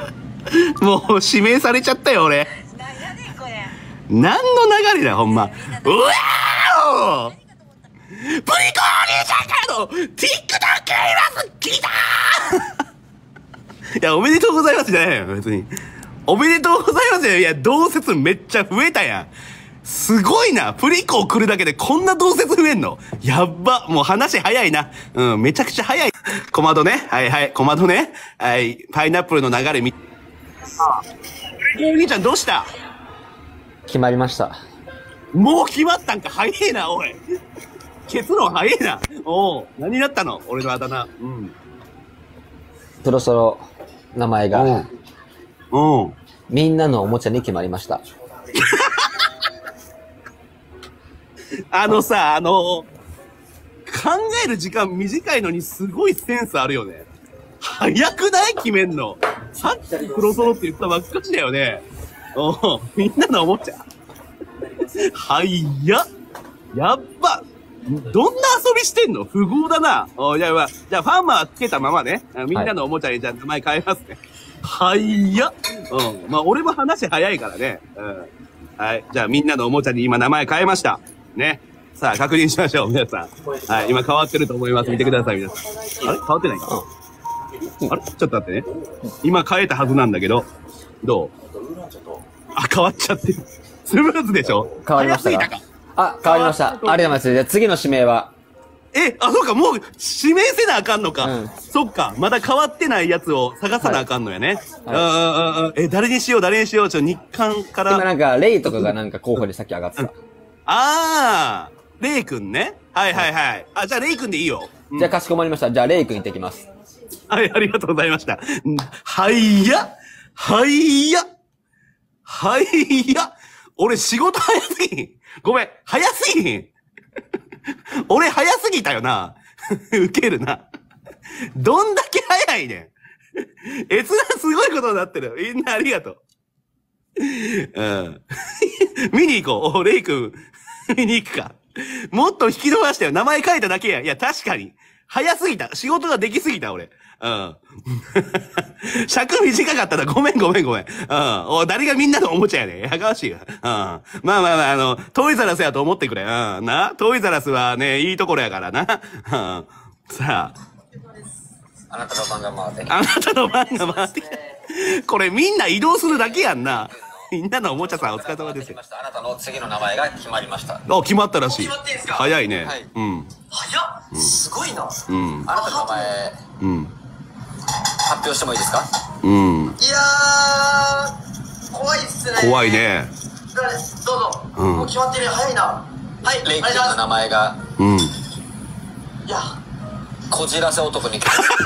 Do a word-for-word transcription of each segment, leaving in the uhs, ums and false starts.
もう指名されちゃったよ、俺。何の流れだ、ほんま。うわーおプリコお兄ちゃんからの ティックトック 今す聞いたーいや、おめでとうございますじゃないよ、別に。おめでとうございますよ。いや、同説めっちゃ増えたやん。すごいな。プリコ来るだけでこんな同説増えんのやっば。もう話早いな。うん、めちゃくちゃ早い。小窓ね。はいはい。小窓ね。はい。パイナップルの流れ見、ああ。お兄ちゃんどうした？ 決まりました。 もう決まったんか。早えな、おい。結論早えな。おう。何だったの俺のあだ名。うん。 そろそろ名前が、 うん。 みんなのおもちゃに決まりました。 あのさ、あの、考える時間短いのにすごいセンスあるよね。早くない決めんの。さっき黒ソロって言ったばっかしだよね。おう、みんなのおもちゃ。はいや。やっば。どんな遊びしてんの？富豪だな。おじゃあ、じゃあファンマーつけたままね。みんなのおもちゃにじゃあ名前変えますね。はいや。うん。まあ、俺も話早いからね。うん。はい。じゃあみんなのおもちゃに今名前変えました。ね。さあ、確認しましょう、皆さん。はい。今変わってると思います。見てください、皆さん。あれ変わってないか、うん、あれちょっと待ってね。今変えたはずなんだけど。どう？あ、変わっちゃってる。スムーズでしょ？ 変わりましたか？あ、変わりました。ありがとうございます。じゃあ次の指名は？ え、あ、そうか、もう指名せなあかんのか。うん、そっか、まだ変わってないやつを探さなあかんのやね。はいはい、え、誰にしよう、誰にしよう。ちょ、日韓から。 今なんか、レイとかがなんか候補にさっき上がってた。うん、 あー、レイ君ね。はいはいはい。あ、じゃあレイ君でいいよ。 うん、じゃあかしこまりました。じゃあレイ君行ってきます。 はい、ありがとうございました。はいや、はいや、はいや。俺仕事早すぎん。ごめん、早すぎん。俺早すぎたよな。ウケるな。どんだけ早いねん。閲覧すごいことになってる。みんなありがとう。うん。見に行こう。お、レイ君。見に行くか。もっと引き伸ばしたよ。名前書いただけや。いや、確かに。早すぎた。仕事ができすぎた、俺。うん。尺短かったな。ごめんごめんごめん。うん。お、誰がみんなのおもちゃやねん。やかましいわ。うん。まあまあまあ、あの、トイザラスやと思ってくれ。うん。な。トイザラスはね、いいところやからな。うん。さあ。 あなたの番が回ってきた。あなたの番が回ってきた。これみんな移動するだけやんな。みんなのおもちゃさんお疲れ様ですよ。 あなたの次の名前が決まりました。 あ、決まったらしい。早いね。 はい。 うん。 早っ、すごいな。 うん。 あなたの名前、うん。発表してもいいですか？ うん。 いやー、怖いっすね。 怖いね。 誰？どうぞ。 うん。 もう決まってる。早いな。はい。 レイ君の名前が、 うん。 いや、 こじらせ男に。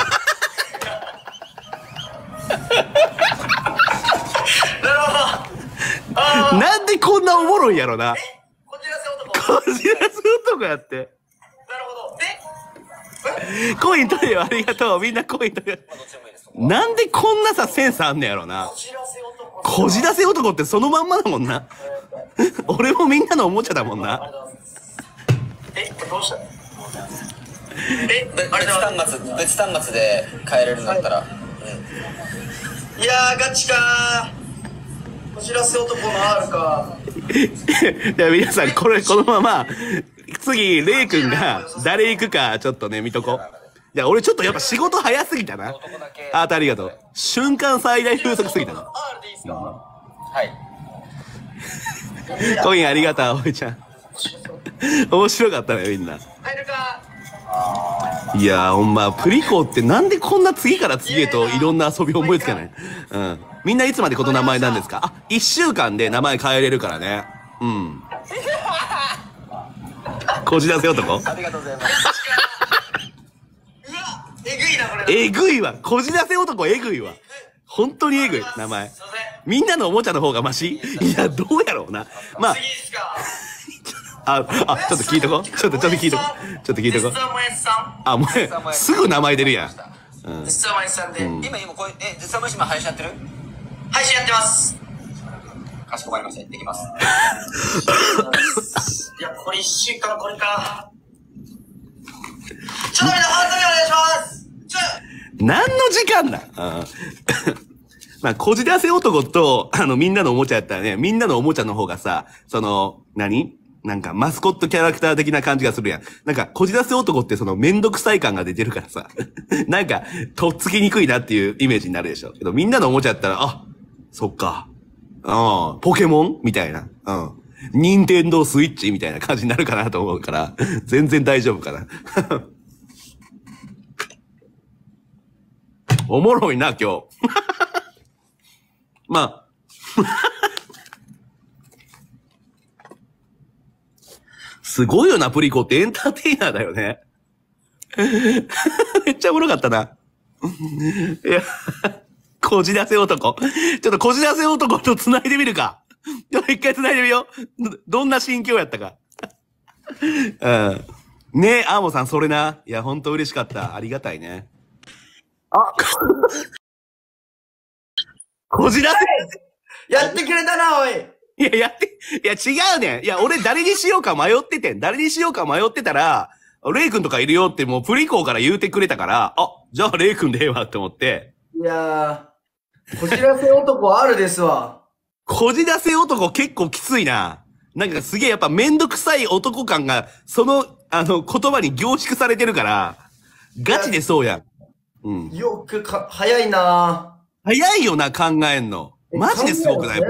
なるほど。 なんでこんなおもろいやろな。 こじらせ男。 こじらせ男やって。 なるほど。 で、コイン取れよ、ありがとう。みんなコイン取れよ。なんでこんなさ、センスあんねやろな。 こじらせ男。 こじらせ男ってそのまんまだもんな。俺もみんなのおもちゃだもんな。 え、これどうしたの？ え、別端末、別端末で変えれるんだったら。はい、 うん、いやー、ガチかー。こじらせ男の R か。 じゃあ皆さん、これ、このまま、次、レイ君が誰行くか、ちょっとね、見とこ。じゃあ俺ちょっとやっぱ仕事早すぎたな。あーとありがとう。瞬間最大風速すぎたな。 R でいいっすか？ はい。 コインありがとう、おいちゃん。面白かったね、みんな。 入るか。 いやー、ほんま、プリコってなんでこんな次から次へといろんな遊び思いつかない？うん。みんないつまでこの名前なんですか？あ、一週間で名前変えれるからね。うん。こじらせ男？ ありがとうございます。 うわ、えぐいな、これ。 えぐいわ。こじらせ男えぐいわ。本当にえぐい、名前。みんなのおもちゃの方がマシ？いや、どうやろうな。まあ。 次ですか。 あ、あ、ちょっと聞いとこ。ちょっと、ちょっと聞いとこ。ちょっと聞いとこ。あ、もう、すぐ名前出るやん。 うん。実はもやしさんで。 今、今、これ、え、実はもやし今配信やってる？ 配信やってます。 かしこまりました。行ってきます。 いや、これ一週間これか。ちょっとみんなハートにお願いします。ちょ何の時間だ。ままあ、こじらせ男と、あの、みんなのおもちゃやったらね、みんなのおもちゃの方がさ、その、何なんか、マスコットキャラクター的な感じがするやん。なんか、こじらせ男ってその、めんどくさい感が出てるからさ、なんか、とっつきにくいなっていうイメージになるでしょ。けど、みんなのおもちゃやったら、あ、そっか。うん、ポケモンみたいな。うん。ニンテンドースイッチみたいな感じになるかなと思うから、全然大丈夫かな。おもろいな、今日。まあ。すごいよな、プリコってエンターテイナーだよね。めっちゃおもろかったな。いや、こじらせ男。ちょっとこじらせ男と繋いでみるか。ちょっと一回繋いでみよう。どんな心境やったか。うん。ねえ、アーモさん、それな。いや、ほんと嬉しかった。ありがたいね。あ、こじらせやってくれたな、おい。 いや、やって、いや、違うねん。いや、俺誰にしようか迷っててん。誰にしようか迷ってたら、レイ君とかいるよってもうプリコーから言うてくれたから、あ、じゃあレイ君でええわって思って。 いやー、こじらせ男あるですわ。 こじらせ男結構きついな。なんかすげえやっぱめんどくさい男感が、その、あの、言葉に凝縮されてるから、ガチでそうやん。うん。 よくか、早いなぁ。早いよな、考えんの。マジですごくない？うん。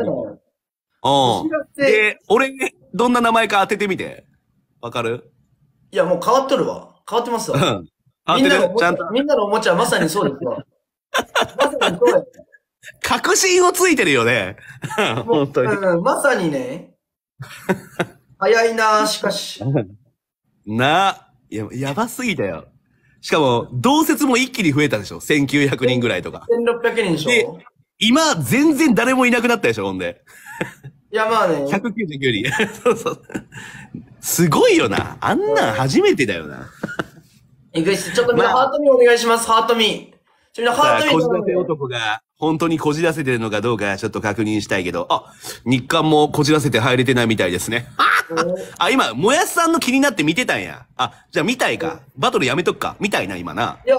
で、俺、どんな名前か当ててみて。わかる？ いや、もう変わっとるわ。変わってますわ。 うん。みんなのおもちゃ、 みんなのおもちゃはまさにそうですわ。まさにそうや。 確信をついてるよね。本当に。 うん、まさにね。早いなぁ、しかし。 なあ。いや、やばすぎたよ。しかも、同説も一気に増えたでしょ ?せんきゅうひゃくにんぐらいとか。 せんろっぴゃくにんでしょで今、全然誰もいなくなったでしょほんで。 いや、まあね。 ひゃくきゅうじゅうきゅうにん。そうそう。すごいよな。あんなん初めてだよな。 いくし、ちょっとみんなハートミーお願いします、ハートミー。ちょ、みんなハートミー。 こじらせ男が、本当にこじらせてるのかどうかちょっと確認したいけど、あ、日刊もこじらせて入れてないみたいですね。あ、今、もやしさんの気になって見てたんや。あ、じゃあ見たいか。バトルやめとくか。見たいな、今な。 いや、うん、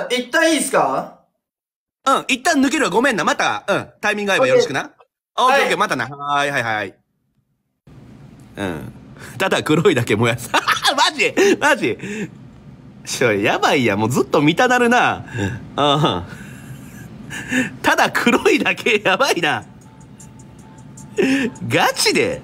一旦いいっすか？ うん、一旦抜けるわ。ごめんな。また、うん、タイミング合えばよろしくな。オッケーオッケー、またな。はーい、はいはい。うん。ただ黒いだけもやし。マジマジちょ、やばいや。もうずっと見たなるな。うん。ただ黒いだけやばいな。ガチで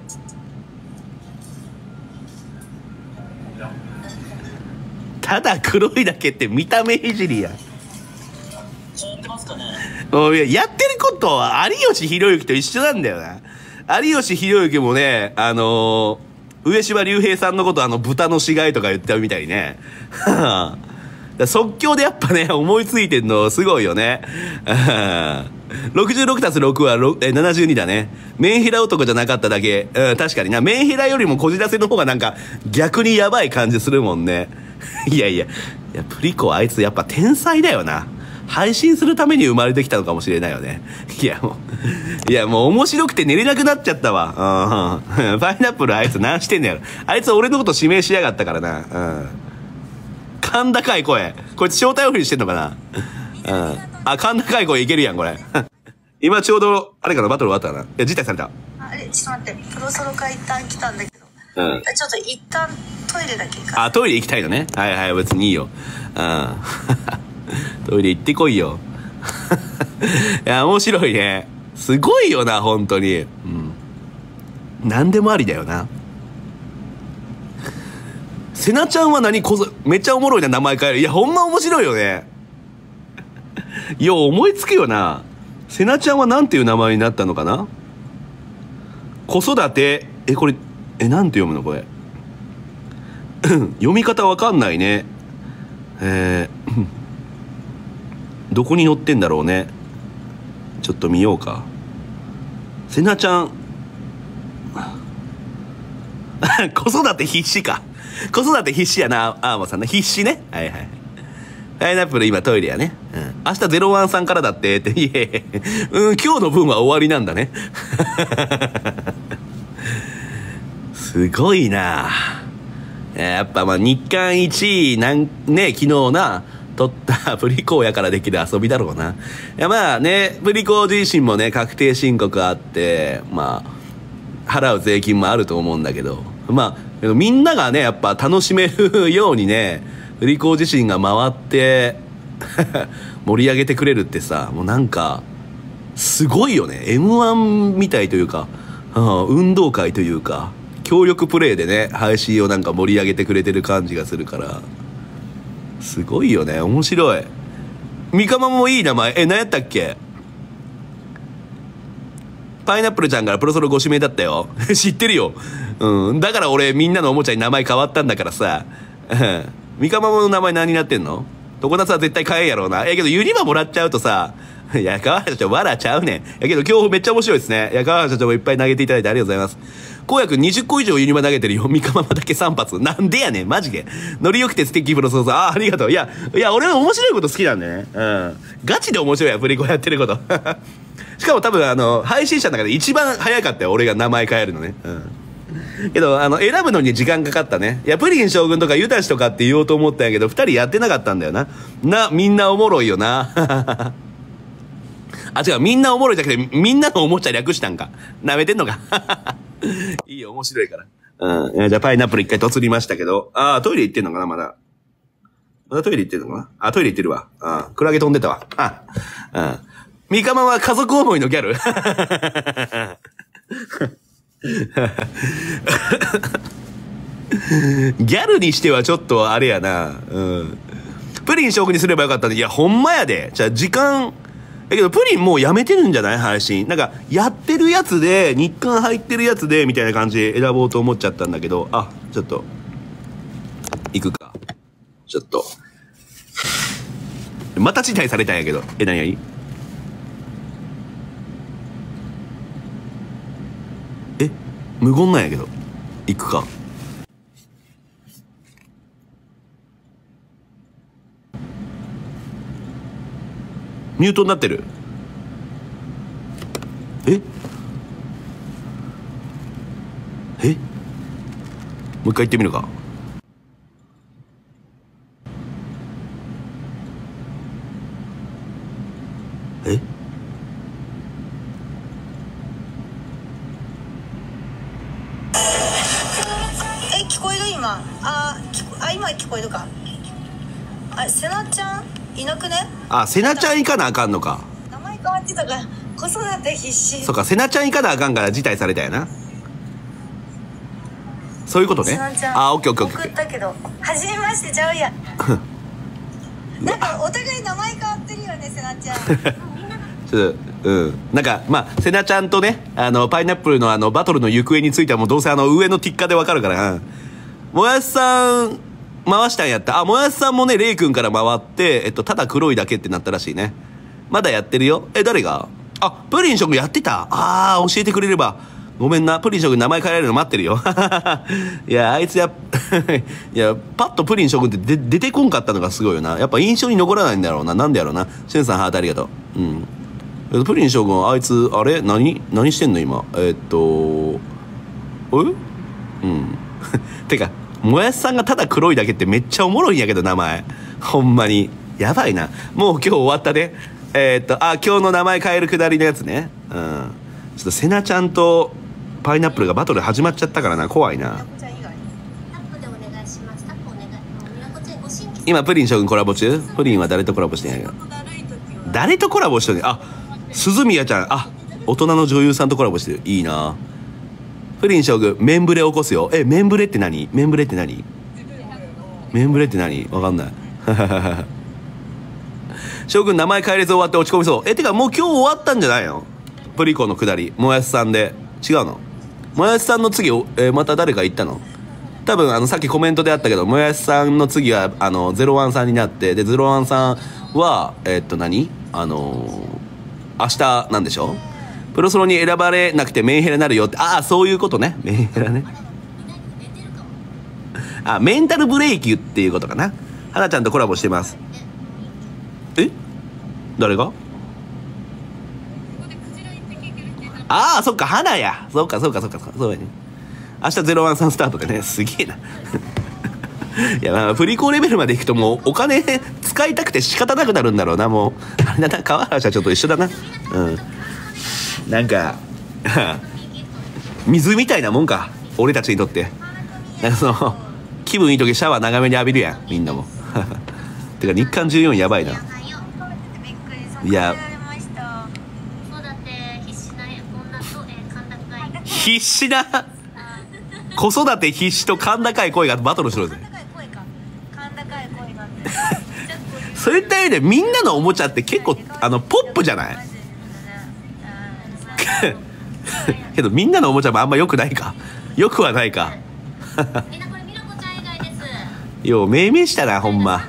ただ黒いだけって見た目いじりや。やってますかね？やってることは有吉弘行と一緒なんだよな。有吉弘行もね、あのー、上島竜兵さんのことあの豚の死骸とか言ったみたいね。即興でやっぱね、思いついてんのすごいよね。ろくじゅうろくたすろくはななじゅうにだね。メンヘラ男じゃなかっただけ。うん、確かにな。メンヘラよりもこじらせの方がなんか逆にやばい感じするもんね。いやいや、いや、プリコあいつやっぱ天才だよな。配信するために生まれてきたのかもしれないよね。いやもう、いやもう面白くて寝れなくなっちゃったわ。うん。パイナップルあいつ何してんねやろ。あいつ俺のこと指名しやがったからな。うん。甲高い声。こいつ正体オフにしてんのかな。うん。あ、甲高い声いけるやん、これ。今ちょうど、あれかな、バトル終わったかな。いや、辞退された。 あれ、ちょっと待って、プロソロから一旦来たんだけど。うん。ちょっと一旦トイレだけ行か。 あ、トイレ行きたいのね。はいはい、別にいいよ。うん。トイレ行ってこいよ。いや、面白いね。すごいよな、本当に。うん。何でもありだよな。せなちゃんは何こそ、めっちゃおもろいな、名前変える。いや、ほんま面白いよね。よう思いつくよな。せなちゃんはなんていう名前になったのかな。子育て、え、これ、え、なんて読むのこれ。読み方わかんないね。えー、どこに載ってんだろうね。ちょっと見ようか。せなちゃん。子育て必死か。子育て必死やな、アーマさんね。必死ね。はいはい。パイナップル今トイレやね。うん。明日ゼロワンさんからだってって。いえ、うん、今日の分は終わりなんだね。すごいな。やっぱまあ日刊いちいなんね、昨日な、 取ったプリコーやからできる遊びだろうな。いやまあね、プリコー自身もね、確定申告あって、まあ、払う税金もあると思うんだけど、まあ、みんながね、やっぱ楽しめるようにね、プリコー自身が回って、盛り上げてくれるってさ、もうなんか、すごいよね。エムワン みたいというか、運動会というか、協力プレイでね、配信をなんか盛り上げてくれてる感じがするから、すごいよね。面白い。みかまもいい名前。え、何やったっけ？パイナップルちゃんからプロソロご指名だったよ。知ってるよ。うん。だから俺みんなのおもちゃに名前変わったんだからさ。みかまもの名前何になってんの？常夏は絶対買えんやろうな。え、けどユニバもらっちゃうとさ、いや、川原社長、笑っちゃうねん。やけど今日めっちゃ面白いですね。いや、川原社長もいっぱい投げていただいてありがとうございます。こうやくんにじゅっこ以上ユニバ投げてるよ。みかままだけさん発。なんでやねん、マジで。ノリ良くて素敵プロソース。ああ、ありがとう。いや、いや、俺は面白いこと好きなんでね。うん。ガチで面白いや、プリコやってること。しかも多分、あの、配信者の中で一番早かったよ。俺が名前変えるのね。うん。けど、あの、選ぶのに時間かかったね。いや、プリン将軍とかユタシとかって言おうと思ったんやけど、二人やってなかったんだよな。な、みんなおもろいよな。あ、違う、みんなおもろいだけで、みんなのおもちゃ略したんか。舐めてんのか。いいよ、面白いから。うん。じゃあ、パイナップル一回とつりましたけど。ああ、トイレ行ってんのかな、まだ。まだトイレ行ってんのかな。あ、トイレ行ってるわ。あクラゲ飛んでたわ。あ、うん。ミカマは家族思いのギャルギャルにしてはちょっとあれやな。うん。プリン将軍にすればよかったんで。いや、ほんまやで。じゃあ、時間、だけど、プリンもうやめてるんじゃない配信。なんか、やってるやつで、日刊入ってるやつで、みたいな感じで選ぼうと思っちゃったんだけど、あ、ちょっと、行くか。ちょっと。また辞退されたんやけど。え、何やいえ、無言なんやけど。行くか。ミュートになってる。ええもう一回言ってみるか。ええ、聞こえる今。あ、聞こあ、今聞こえるか。あ、せなちゃんいなくね？ あ、せなちゃん行かなあかんのか。 名前変わってたから子育て必死。 そっか、せなちゃん行かなあかんから辞退されたやな。そういうことね。 せなちゃんあ、オッケーオッケーオッケー。 送ったけど、初めましてちゃうやん。なんかお互い名前変わってるよね、せなちゃん。 ちょっと、うん。なんか、まあ、せなちゃんとね、あの、パイナップルのあの、バトルの行方についてはもうどうせあの、上のティッカーでわかるから、うん。もやしさん、回したんやった。あ、もやしさんもね、レイ君から回って、えっと、ただ黒いだけってなったらしいね。まだやってるよ。え、誰が？あ、プリン将軍やってた？あー、教えてくれれば。ごめんな、プリン将軍名前変えられるの待ってるよ。いや、あいつや、いや、パッとプリン将軍ってで出てこんかったのがすごいよな。やっぱ印象に残らないんだろうな。なんでやろうな。しゅんさんハートありがとう。うん。プリン将軍、あいつ、あれ何何してんの今。えー、っと、えうん。てか、もやしさんがただ黒いだけってめっちゃおもろいんやけど、名前。ほんまに。やばいな。もう今日終わったで。えー、っと、あ、今日の名前変えるくだりのやつね。うん。ちょっとセナちゃんとパイナップルがバトル始まっちゃったからな。怖いな。今、プリン将軍コラボ中？プリンは誰とコラボしてないよ。誰とコラボしてるの？あ、鈴宮ちゃん。あ、大人の女優さんとコラボしてる。いいな。プリン将軍、メンブレ起こすよ。え、メンブレって何？メンブレって何？メンブレって何？わかんない。将軍名前変えれず終わって落ち込みそう。え、てかもう今日終わったんじゃないの？プリコの下り。もやしさんで。違うの？もやしさんの次、えー、また誰か行ったの？多分あのさっきコメントであったけど、もやしさんの次はあのゼロワンさんになって、でゼロワンさんはえー、っと何あのー、明日なんでしょ？プロソロに選ばれなくてメンヘラになるよって。ああ、そういうことね。メンヘラね。あ、メンタルブレーキっていうことかな。はなちゃんとコラボしてます。え？誰が？ああ、そっか、花や。そっか、そっか、そっか、そうやね。明日ゼロワンさんスタートでね、すげえな。 いや、まあ、プリコレベルまでいくともうお金使いたくて仕方なくなるんだろうな、もう。あれだな、川原社長と一緒だな。うん。なんか、水みたいなもんか。俺たちにとって。なんかその、気分いい時シャワー長めに浴びるやん、みんなも。てか、日韓じゅうよんやばいな。いや、必死な、子育て必死と甲高い声がバトルしろぜ。そういった意味でみんなのおもちゃって結構あのポップじゃないけどみんなのおもちゃもあんま良くないか。良くはないか。よう命名したな、ほんま。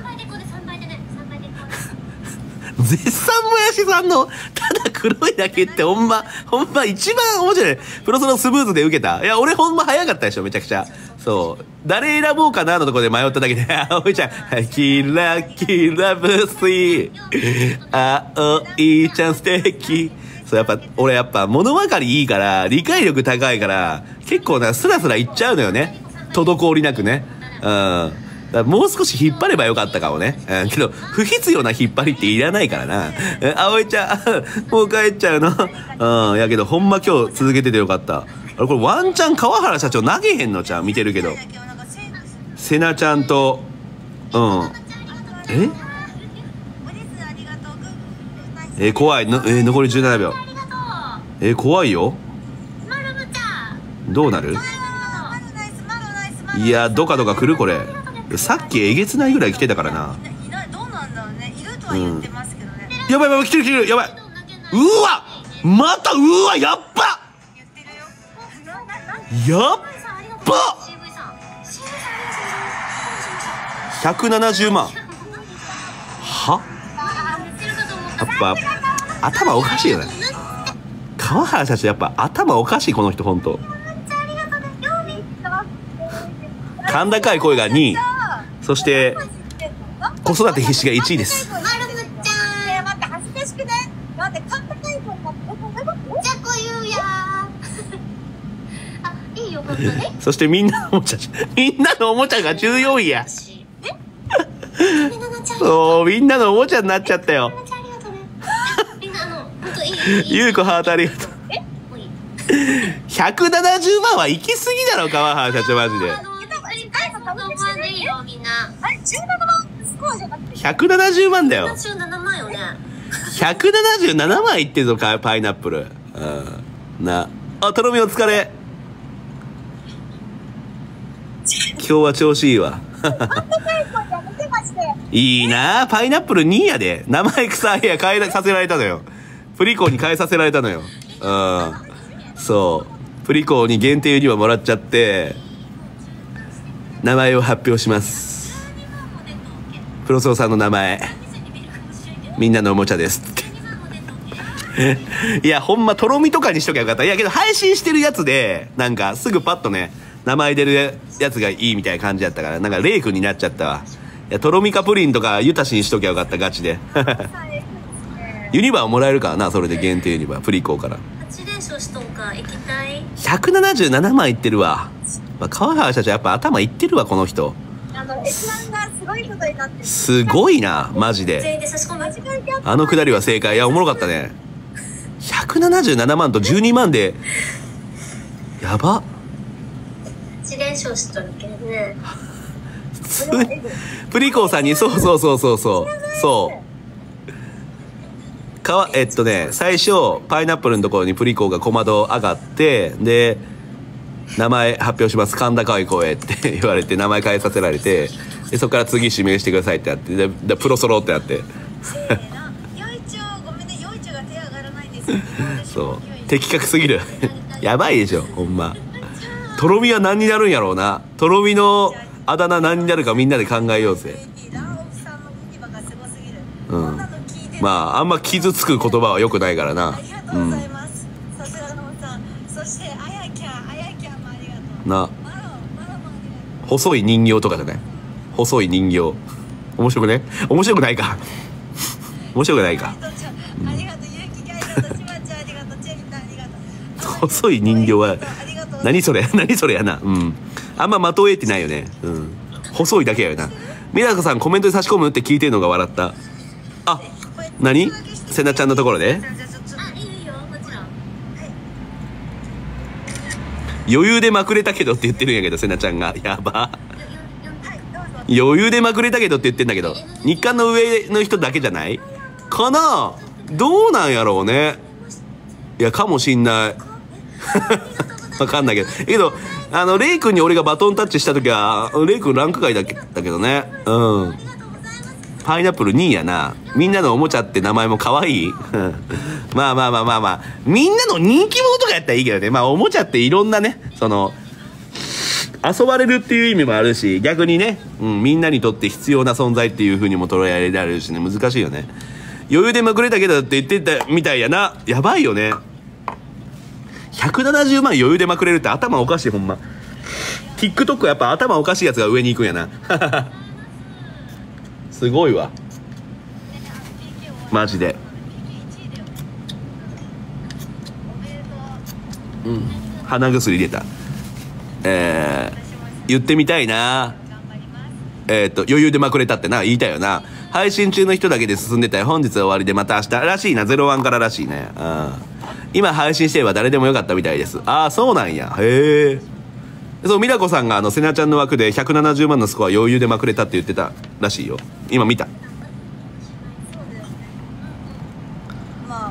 絶賛もやしさんのただ黒いだけってほんまほんま一番面白い。プロソロスムーズで受けた。いや俺ほんま早かったでしょ、めちゃくちゃ。そう誰選ぼうかなのところで迷っただけで葵ちゃんキラキラブスイ葵ちゃん素敵。そうやっぱ俺やっぱ物分かりいいから理解力高いから結構なスラスラいっちゃうのよね、滞りなくね。うんだもう少し引っ張ればよかったかもね。うん、けど、不必要な引っ張りっていらないからな。え、葵ちゃん、もう帰っちゃうのうん、やけど、ほんま今日続けててよかった。あれ、これワンチャン川原社長投げへんのちゃん見てるけど。せなちゃんと、うん。ええ、怖い。のえー、残りじゅうななびょう。えー、怖いよ。どうなる？いや、ドカドカ来るこれ。さっきえげつないぐらい来てたからな。 どうなんだろうね。いるとは言ってますけどね。 やばいやばい、来てる来てる、やばい。うわまた、うわやっばやっばひゃくななじゅうまんはやっぱ頭おかしいよね。川原社長やっぱ頭おかしい、この人ほんと。甲高い声がにい、そして子育て必死がいちいです。そしてみんなのおもちゃみんなのおもちゃがじゅうよんいや。そうみんなのおもちゃになっちゃったよ。ゆうこハートありがとう。ひゃくななじゅうまんは行き過ぎだろ川原社長マジで。ひゃくななじゅうまんだよ。ひゃくななじゅうななまんいってんぞかパイナップル。うんなあ、とろみお疲れ。今日は調子いいわ。いいなパイナップルにいやで。名前草いや変えさせられたのよ。プリコに変えさせられたのよ。うんそうプリコに限定ユニバもらっちゃって名前を発表します。プロソーさんの名前みんなのおもちゃですっていやほんまとろみとかにしときゃよかった。いやけど配信してるやつでなんかすぐパッとね名前出るやつがいいみたいな感じやったからなんかレイ君になっちゃったわ。いやとろみかプリンとかユタシにしときゃよかったガチでユニバーもらえるからな、それで限定ユニバープリコーからひゃくななじゅうななまんいってるわ。まあ、川原社長やっぱ頭いってるわこの人。あの閲覧がすごいことになってる。すごいなマジで。あのくだりは正解。いやおもろかったね。ひゃくななじゅうななまんとじゅうにまんでやば。一連勝しとるけどね。プリコーさんにそうそうそうそうそうそうかわえっとね最初パイナップルのところにプリコーが小窓上がってで名前発表します甲高い声って言われて名前変えさせられてでそこから次指名してくださいってなってででプロソロってなってそう的確すぎるやばいでしょほんま。とろみは何になるんやろうな。とろみのあだ名何になるかみんなで考えようぜ。うん、まああんま傷つく言葉はよくないからな。うん、な細い人形とかじゃない。細い人形面白くね面白くないか面白くないか、うん、細い人形は何それ何それやな。うんあんま的を得てないよね。うん細いだけやよな。ミラコさんコメントで差し込むって聞いてるのが笑った。あ、何せなちゃんのところで余裕でまくれたけどって言ってるんやけど、せなちゃんが。やば。余裕でまくれたけどって言ってんだけど、日韓の上の人だけじゃないかな。どうなんやろうね。いや、かもしんない。わかんないけど。けど、あの、レイ君に俺がバトンタッチした時は、レイ君ランク外だけだけどね。うん。パイナップルにいやな。みんなのおもちゃって名前も可愛い。まあまあまあまあまあ。みんなの人気者とかやったらいいけどね。まあおもちゃっていろんなね、その、遊ばれるっていう意味もあるし、逆にね、うん、みんなにとって必要な存在っていう風にも捉えられるしね、難しいよね。余裕でまくれたけどって言ってたみたいやな。やばいよね。ひゃくななじゅうまん余裕でまくれるって頭おかしいほんま。TikTok はやっぱ頭おかしいやつが上に行くんやな。すごいわ。マジで。うん。鼻薬出た。えー、言ってみたいな。えっと、余裕でまくれたってな、言いたいよな。配信中の人だけで進んでたよ。本日終わりでまた明日。らしいな、ゼロワンかららしいね。うん。今配信してれば誰でもよかったみたいです。ああ、そうなんや。へえ。そう、ミラコさんがあの、セナちゃんの枠でひゃくななじゅうまんのスコア余裕でまくれたって言ってたらしいよ。今見た。 まあ、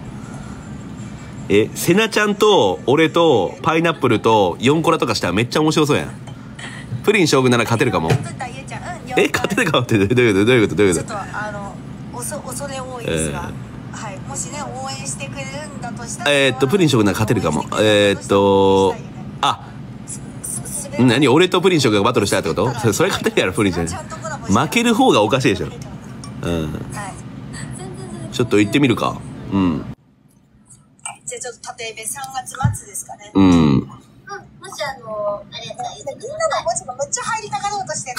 え、セナちゃんと俺とパイナップルとヨンコラとかしたらめっちゃ面白そうやん。プリン将軍なら勝てるかも。え、勝てるかもってどういうことどういうことどういうことちょっとあの、おそ恐れ多いですが、えー、はい、もしね、応援してくれるんだとしたら。 えー、っと、プリン将軍なら勝てるかも。えー、っと、あ、何俺とプリン将軍がバトルしたいってこと？それ、それ勝てるやろ、プリン将軍。負ける方がおかしいでしょ。うん。ちょっと行ってみるか。うん。 じゃあちょっと例えばさんがつ末ですかね。 うん。 うん。もしあの、あれやったら言ってください。みんなのおもちゃがめっちゃ入りたがろうとしてる。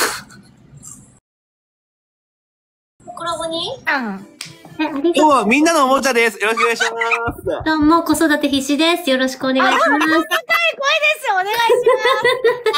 コラボに？うん。 今日はみんなのおもちゃです。よろしくお願いします。 どうも、子育て必死です。よろしくお願いします。高い声です。 お願いします。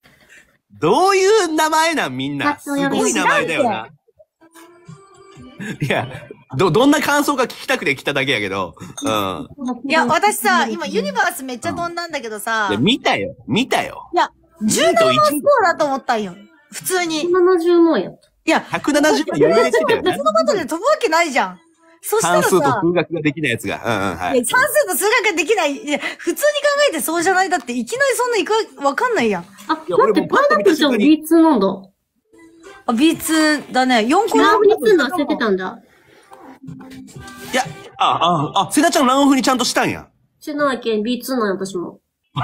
どういう名前なんみんな。すごい名前だよな。いや、ど、どんな感想が聞きたくて来ただけやけど。うん。 いや、私さ、今ユニバースめっちゃ飛んだんだけどさ。 いや、見たよ。見たよ。 いや、じゅうななまんそうだと思ったんよ。普通に。 ひゃくななじゅうまんよ。 いや、 ひゃくななじゅうまん余裕で来てたよね。 別のバトルで飛ぶわけないじゃん。そしたらさ。 算数と数学ができないやつが。うんうん、はい。 いや、算数と数学ができない。いや、普通に考えてそうじゃない。だって、いきなりそんな行くわかんないやん。 あ、待って、パイナップルちゃん ビーツー なんだ。 あ、ビーツー だね。よんこラン ビーツー の忘れてたんだ。 いや、あ、あ、あ、セナちゃんランオフにちゃんとしたんや。 してないけん、ビーツー なんや、私も。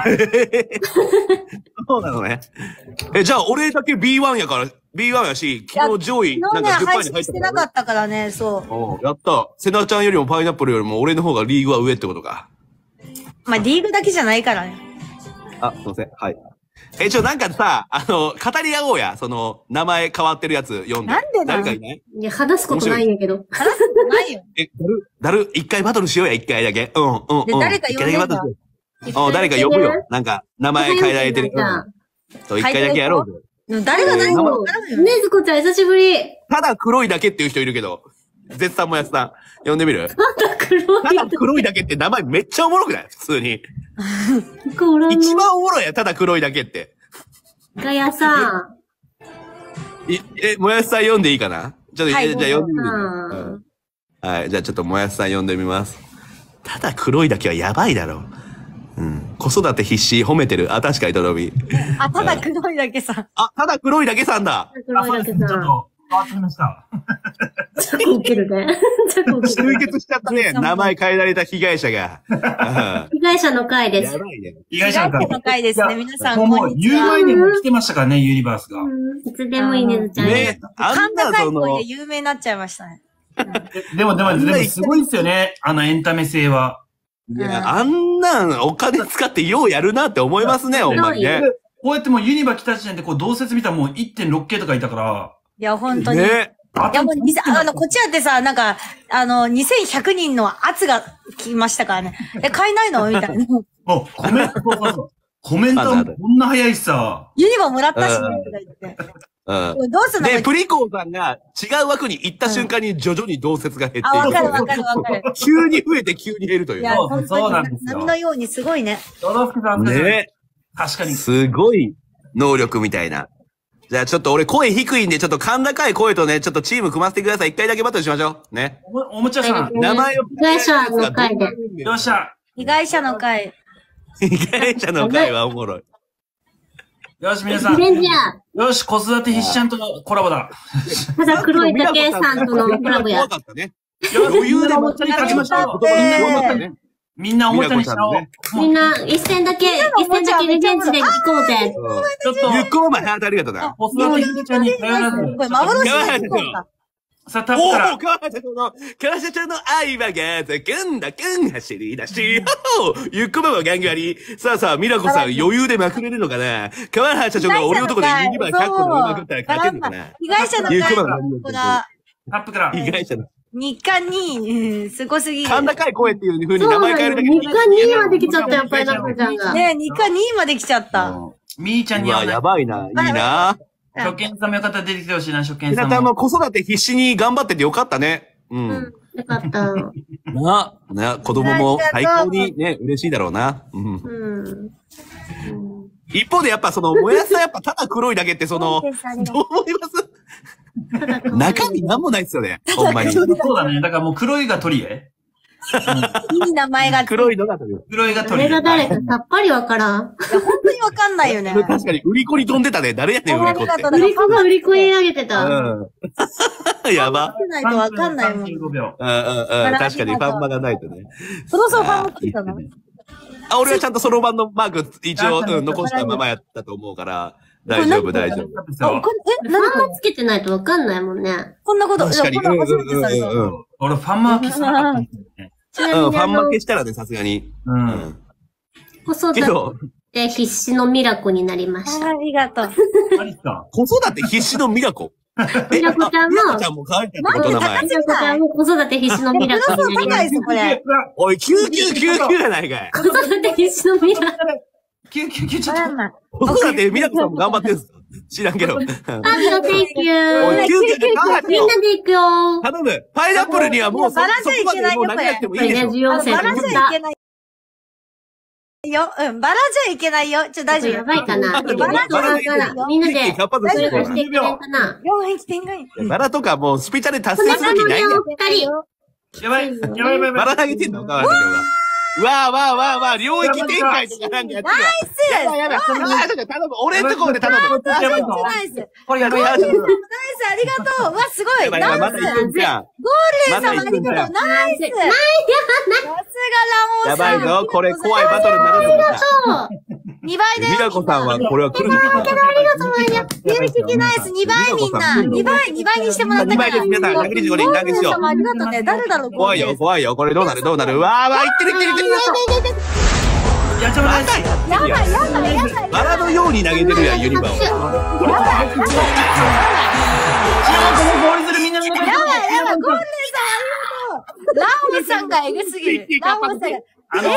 そうなのね。え、じゃあ俺だけ ビーワン やから、ビーワン やし、昨日上位、 なんかじゅっパーセントに入ってなかったからね、そう。 おやった。セナちゃんよりもパイナップルよりも俺の方がリーグは上ってことか。 まあ、リーグだけじゃないからね。 あ、すいません。はい。え、ちょ、なんかさ、あの、語り合おうや。その、名前変わってるやつ読んで。 なんでだ誰かいない？ いや、話すことないんやけど。 話すことないよ。 え、だる、だる、一回バトルしようや、一回だけ。うん、うん、うん。 で、誰か呼んでんだ。 お、誰か呼ぶよ。なんか、名前変えられてる。そう、一回だけやろうぜ。 誰が何か分からんよ。 ねずこちゃん、久しぶり。 ただ黒いだけっていう人いるけど、絶賛もやつさん、呼んでみる？ ただ黒い。 ただ黒いだけって名前めっちゃおもろくない普通に。一番おもろいや、ただ黒いだけって。 ガヤさん。い、え、もやしさん読んでいいかなちょっと、はい、じゃあ読んでみる、うん。はい、じゃあちょっともやしさん読んでみます。ただ黒いだけはやばいだろう。うん。子育て必死褒めてる。あ、確かにとろみ。 あ、ただ黒いだけさん。 あ、ただ黒いだけさんだ。 黒いだけさん。 ちょっと、変わってきました。 ちょっとウケるね。ちょっとウケる。 集結しちゃったね。名前変えられた被害者が。 被害者の会です。 やばいね。 被害者の会ですね。皆さん、 もう、言う前にも来てましたからね、ユニバースが。 いつでもいいねずちゃん。 ね、あんなその。 で有名になっちゃいましたね。 でも、でも、でも、すごいですよね。あのエンタメ性は。 いや、あんなんお金使ってようやるなって思いますね、ほんまにね。 こうやってもうユニバ来た時点でこう同説見たらもう いってんろくケー とかいたから。 いや、本当に。ね。いや、もう、あの、こっちだってさ、なんか、あの、にせんひゃくにんの圧が来ましたからね。え、買えないのみたいな。 もう、コメント、そうそうそう。 コメントもこんな早いしさ。 ユニバもらったしね、とか言って。 うん。 どうすんので、プリコーさんが違う枠に行った瞬間に徐々に同説が減っていく。 あ、わかるわかるわかる。 急に増えて急に減るという。 いや、 そう本当そうなんにですよ波のようにすごいね。 ドロフクさんね確かに。 すごい能力みたいな。じゃあちょっと俺声低いんで、ちょっと甲高い声とね、ちょっとチーム組ませてください。一回だけバトルしましょう。ね。 おおもちゃさん。 名前を。 被害者の会で。 よっしゃ。 被害者の会。 被害者の会はおもろい。 よし、皆さん。 リベンジャー。 よし、子育て必死ちゃんとコラボだ。 ただ黒いだけさんとのコラボや怖。かったね。余裕でおもちゃに勝ちました。言葉が怖かったね。 みんなおもちゃにしちゃおう。 みんな、一戦だけ、一戦だけリベンジで行こうぜ。 ちょっと、 ゆっこお前、ハートありがとうな。 子育て必死ちゃんに頼らず。 これ幻の人か。 さあ、タッおお、 プから。 川原社長の、川原社長の愛はがざくんだくん走り出し、ほほゆっこばばガンガリ。さあさあ、ミラコさん余裕でまくれるのかな川原社長が俺のとこでユニバーひゃっこの上まくったら勝てるのかな被害者の会。 ゆっこばばガンこガの、 タップから。 リ。被害者の。 日刊に、すごすぎる。 甲高い声っていう風に名そうなの。 前変えるだけで。 日課にまで来ちゃったよ、パイナップルちゃんが。 ねえ、日刊にまで来ちゃった。 みーちゃんうわ、 にはねやばいな。いいな。 初見さんもよかったら出てきてほしいな、初見ひなたさんも。 も子育て必死に頑張っててよかったね。う。 うんん。よかった。 な、な、子供も最高にね、嬉しいだろうな。うん。 うん。 一方でやっぱその、もやさやっぱただ黒いだけってその、どう思います中身なんもないっすよね。ほんまに。 そうだね。だからもう黒いが鳥へ。 いい名前が。 黒いのがという。 黒いが鳥へ。 誰が誰かさっぱりわからん。 本当にわかんないよね。 確かに、売り子に飛んでたね。誰やねん、売り子って。 売り子が売り子に投げてた。 うん。やば。 見ないとわかんないもん。 さんじゅうごびょう。 うんうんうん。確かにファンマがないとね。 そろそろファンも来たのあ、俺はちゃんとそろばんのマーク一応、うん、残したままやったと思うから、大丈夫、大丈夫。 あ、これ、え、 ファン何これマつけてないとわかんないもんね。 こんなこと、 確かに。 いやこんな初めてされたうんうんうん。 俺ファンマー消さなかったんですよね。 うん、 ちなみにあファン負の、 けしたらね、さすがに。 う。 うんん。 子育けど、 て必死のミラコになりました。 ありがとう。 マジか。 子育て必死のミラコ。 ミラコちゃんもミラコちゃんも可愛かったこと名前ミ。ラコちゃんも子育て必死のミラコになりまし高いです、これ。 おい、きゅうきゅうきゅうきゅうやないかい。 た。子育て必死のミラコ。 きゅうきゅうきゅうちょっと。 あらま。 子育てミラコさんも頑張ってるんす知らんけど。 あ、ミラテイキュおい、 ー。 きゅうきゅうきゅう頑張ってよみんなで行くよ。 頼む。パイナップルにはもうそ、 バラしちゃいそこまけないよでもう何やってもいいでしょ。 需要線バラでじゃいけないよ。うん、バラじゃいけないよ。ちょ、大丈夫。 やばいかな。 ババララからみんなで、 活発ですよそれがしてくれんかな。 よん匹展開。 バラとかもうスペチャル達こ成する気ないんだよ。 二人。 やばい。やばいやばいやばい。 バラ投げてんのかわいそうが。わーわーわーわー、領域展開とかなんかやってるわ。 ナイスやばいやばい。あー、ちょっと頼む。俺んとこまで頼む。 やばいぞ。 ナイス。ナイス、 これやばいやばいやばい。 ありがとう。うわ、すごい。 やばいやばい、まだ行くんじゃん。 ゴールデンさんありがとう。ナイス。さすがラモンさん。 やばいぞ、これ怖いバトルになるぞ。 にばいで。 ミラコさんはこれは来るのかなありがとう、マイナ。ゆうひきナイス。にばいみんな。にばい、にばいにしてもらったにばいです皆さんひゃくにじゅうごにん投げしようゴールデンさんもありがとうね。誰だろう、 怖いよ、怖いよ。これどうなるどうなるわーわー、いってるいってるいってる。 やっちゃうまない。 たやってるやん。 やばい、やばい、やばい。 バラのように投げてるやん、ユニバーは。 この氷するみんなの中で。 やばい、やばい、ゴールデンさんありがとう。ラオさんがエグすぎる。ラオさんが。 あの、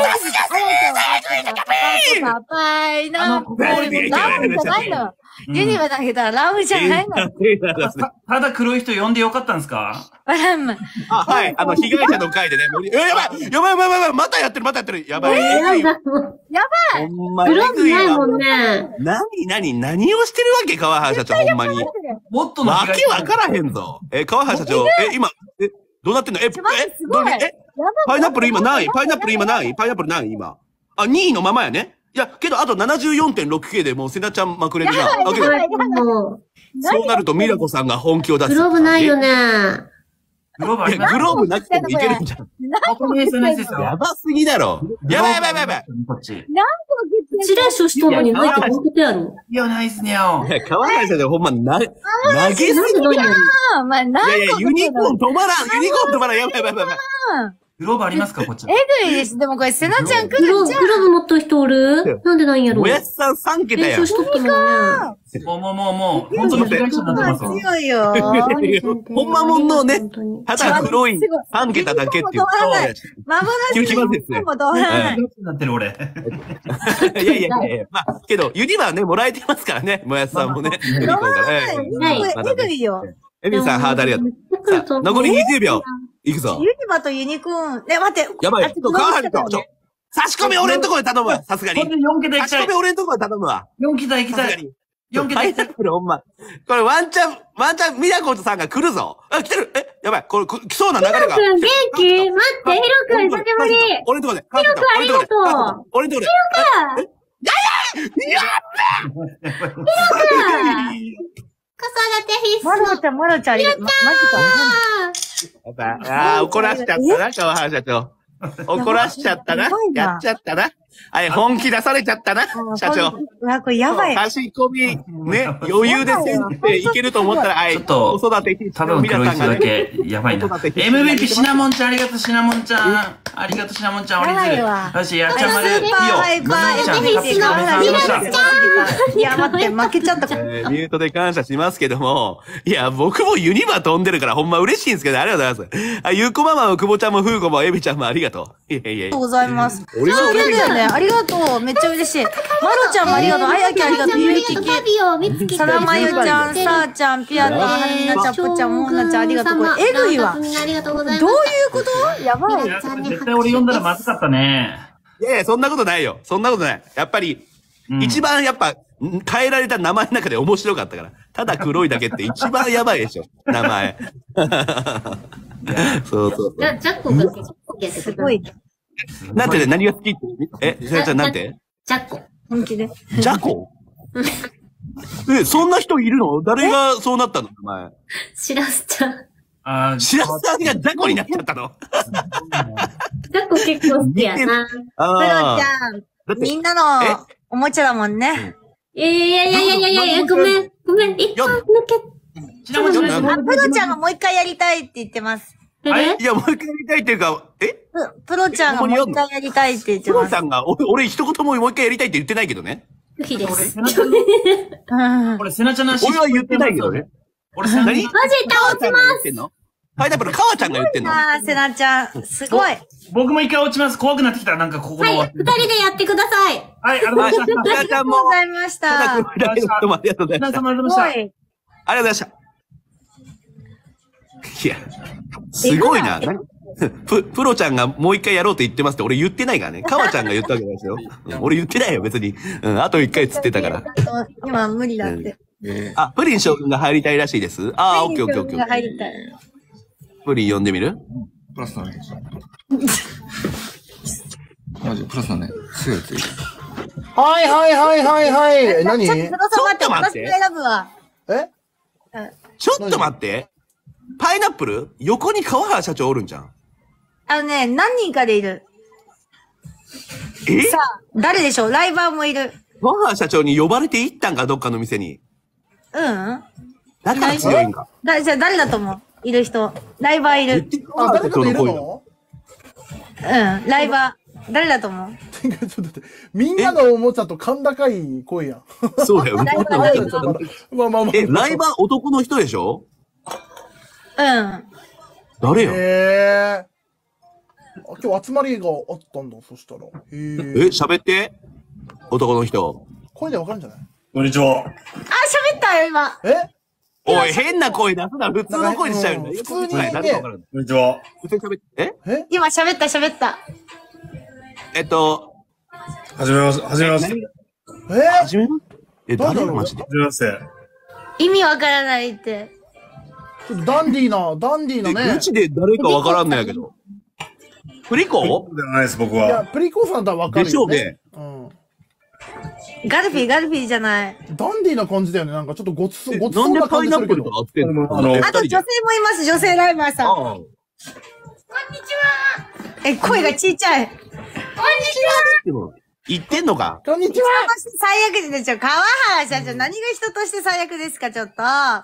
パパイな。 あの氷でラオじゃないの。ユニバ投げたらラオじゃないの。 たただ黒い人呼んでよかったんですかあらま。 あ、はい。あの、被害者の会でね、盛りえ、やばいやばいやばいやばいまたやってるまたやってるやばい。えぐいやだ、もう。 ほんまにグローブえぐいわ。 ないもんね。 なになに何をしてるわけ川原社長、ほんまに。 もっとのわ被害けわからへんぞ。え、川原社長、え、今、え、どうなってんのえ、え、どうなえ、パイナップル今何位パイナップル今何位パイナップル何位今。あ、にいのままやね。いや、けどあと ななじゅうよんてんろくケー でもうセナちゃんまくれるな。あ、けど、 もう、 そうなるとミラコさんが本気を出す。 グローブないよね。 グローブあいや、 りますグローブなくてもいけるんじゃん。 ここナイスナイスですよ。 やばすぎだろ。やばいやばいやばいやばい。 こっち。 一連勝したのに抜いてどういうことやろ。 いや、ナイスにゃお。 いや、川原社長ほんまな、投げすぎなんでないのに。 お前、何いやいや、ユニコーン止まらんユニコーン止まらんやばいやばいやばいやばい。 グローブありますかこっち。 えぐいです。でもこれ、せなちゃん来グロるんじゃん。 グローブ持ってる人おるなんでないんやろもやしさんさん桁やん練習。しとってもね。 もうもうもうもう、本当に被害者になってますわ。 強いよ。 ほんまもんのね本当に、 ただ黒いさん桁だけっていう。 幻のユニコーンもどうならない。 被害者になってる俺。 いやいやいや、まあ、けど、ユニバはね、もらえてますからね、もやしさんもね。ユニコーンからね。 これ、えぐいよ。 エミさん、ハードありがとう。さあ残りにじゅうびょう。いくぞ。 ユニバとユニコーン。ね、待って。 やばい。ちょっと、川原と、ちょ、差し込み俺んとこで頼むわ。さすがに。 ほんでよん桁行差し込きたい。 み俺んとこで頼むわ。 よん桁行きたい。 さすがに。 よん桁行きたい。 これほんま。これワンチャン、ワンチャン、ミラコルさんが来るぞ。あ、来てる。え、やばい。これ、来そうな流れが。 ヒロ君元気待って、ヒロ君久しぶり。 俺んとこで。 ヒロ君ありがとう。 俺んとこで。 ヒロ君えやや子育て必須の。 マロちゃん、マロちゃんありがとう。ま、マジか。 やばい。ああ、怒らしちゃったな、川原社長。怒らしちゃったな。やっちゃったな。あれ、本気出されちゃったな、社長。 うわ、これやばい。 差し込み、ね、余裕で先生いけると思ったら、あい、 ちょっと子育て必ただの黒い人だけ、やばいな。エムブイピー シナモンちゃん、ありがとう、シナモンちゃん。ありがとう、シナモンちゃん、折り鶴。よし、やっちゃんまる、 スーパーハイパーちゃん、 エムビーピーのカプコンさんました。 いや、待って、負けちゃった。 えーミュートで感謝しますけども、いや、僕もユニバ飛んでるからほんま嬉しいんですけど、ありがとうございます。あ、ゆうこママも久保ちゃんもふうこもエビちゃんもありがとう。いやいやいや。 ありがとうございます。 俺は嬉しいだよね。ありがとう。めっちゃ嬉しい。マロちゃんもありがとう。あやきありがとう。ゆうきき。 タビを見つけて。 さらまゆちゃん、さーちゃん、ピアノ、はるみなちゃん、ぽっちゃん、もんなちゃん、ありがとう。これ、えぐいわ。どういうありがとうございます。 ことやばい。 絶対俺呼んだらまずかったね。 いやいや、そんなことないよ。そんなことない。やっぱり、 うん一番やっぱ、ん変えられた名前の中で面白かったから。ただ黒いだけって一番やばいでしょ。名前。そうそうそう。 じゃ、ジャッコが結構やってすごい。 なんてね、何が好きってえ、さやちゃんなんてジャッコ。 本気で。 ジャコえ、そんな人いるの誰がそうなったのお前。 しらすちゃん。 あー白洲さんがジャコになっちゃったのジャッコ結構好きやな。 プロちああ。 ゃん、 だってみんなのおもちゃだもんね。 いやいやいやいやいやいやいや、ごめん。ごめん。一旦抜け。 シナモンちゃん、 なんあ、プロちゃんがもう一回やりたいって言ってます。 えれいや、もう一回やりたいっていうか、えププロちゃんがもう一回やりたいって言ってます。 プロさんが、俺、俺一言ももう一回やりたいって言ってないけどね。 不費で俺、 す。 セナちゃんの、 うん。 俺、セナちゃんの足。 俺は言ってないけどね。 俺、セナちゃん何マジ倒ちますすパイナップル、かわちゃんが言ってんのあー、せなちゃん、すごい。 僕も一回落ちます。怖くなってきた。なんか、ここの。 はい、 はい、 二人でやってください。 ありがとうございました。 かわちゃんもありがとうご、ざいましたた。 だ黒いだけの人もありがとうございました。 皆様ありがとうごすございました。 い。 ありがとうございました。いや、すごいな。何プ、プロちゃんがもう一回やろうって言ってますって俺言ってないからね。かわちゃんが言ったわけなんですよ。うん俺言ってないよ、別に。うん、あと一回つってたから。 今無理だって。 あ、プリン将軍が入りたいらしいです。あー、オッケーオッケーオッケー。 入りたい。 プリン呼んでみるプラスだね。マジ、プラスだね。すぐやついる。 はいはいはいはいはい。え何ちょっと、ちょっと待って、 ちょっと待って私選ぶわ。 えちょっと待って。パイナップル横に川原社長おるんじゃん。 あのね、何人かでいる。 えさあ、誰でしょう？ライバーもいる。 川原社長に呼ばれて行ったんかどっかの店に。 うんだから強いんか。 だ、じゃあ誰だと思う？いる人。ライバーいる。 あ、誰かといるのうん、ライバー。誰だと思う？ ちょっと待って。みんなのおもちゃと甲高い声やん。 そうだよ。 ライバー誰だと思う？ まあまあまあ。 え、ライバー男の人でしょうん。 誰よへえ。あ、今日集まりがあったんだ、そしたら。へえ、 え。 喋って。男の人。 声でわかるんじゃないこんにちは。 あ、喋ったよ、今。 えおい、変な声出すな。普通の声にしちゃうんだ。 普通にねはい誰かわかるこんにちは。 普通に喋って。ええ今喋った、喋った。 えっと、 はじめまして、はじめまして。 え始めるえ、誰よ、マジで。 はじめまして。 意味わからないって。 ちょっとダンディーな、ダンディーなえ、 ねう。ちで誰かわからんのやけど。プリコではないです、僕いや、 は。 プリコさんだったらわかるよね。うん。 ガルフィー、ガルフィーじゃない。 ダンディーな感じだよね。なんかちょっとごつそう、 えごつそうななんでパイ感じするけどナップルと。合ってんのあのあと女性もいます、女性ライバーさん。 ああえ、声がちっちゃい。 でも、言ってんのかこんにちは。 最悪でしょ。川原社長、何が人として最悪ですか、ちょっと。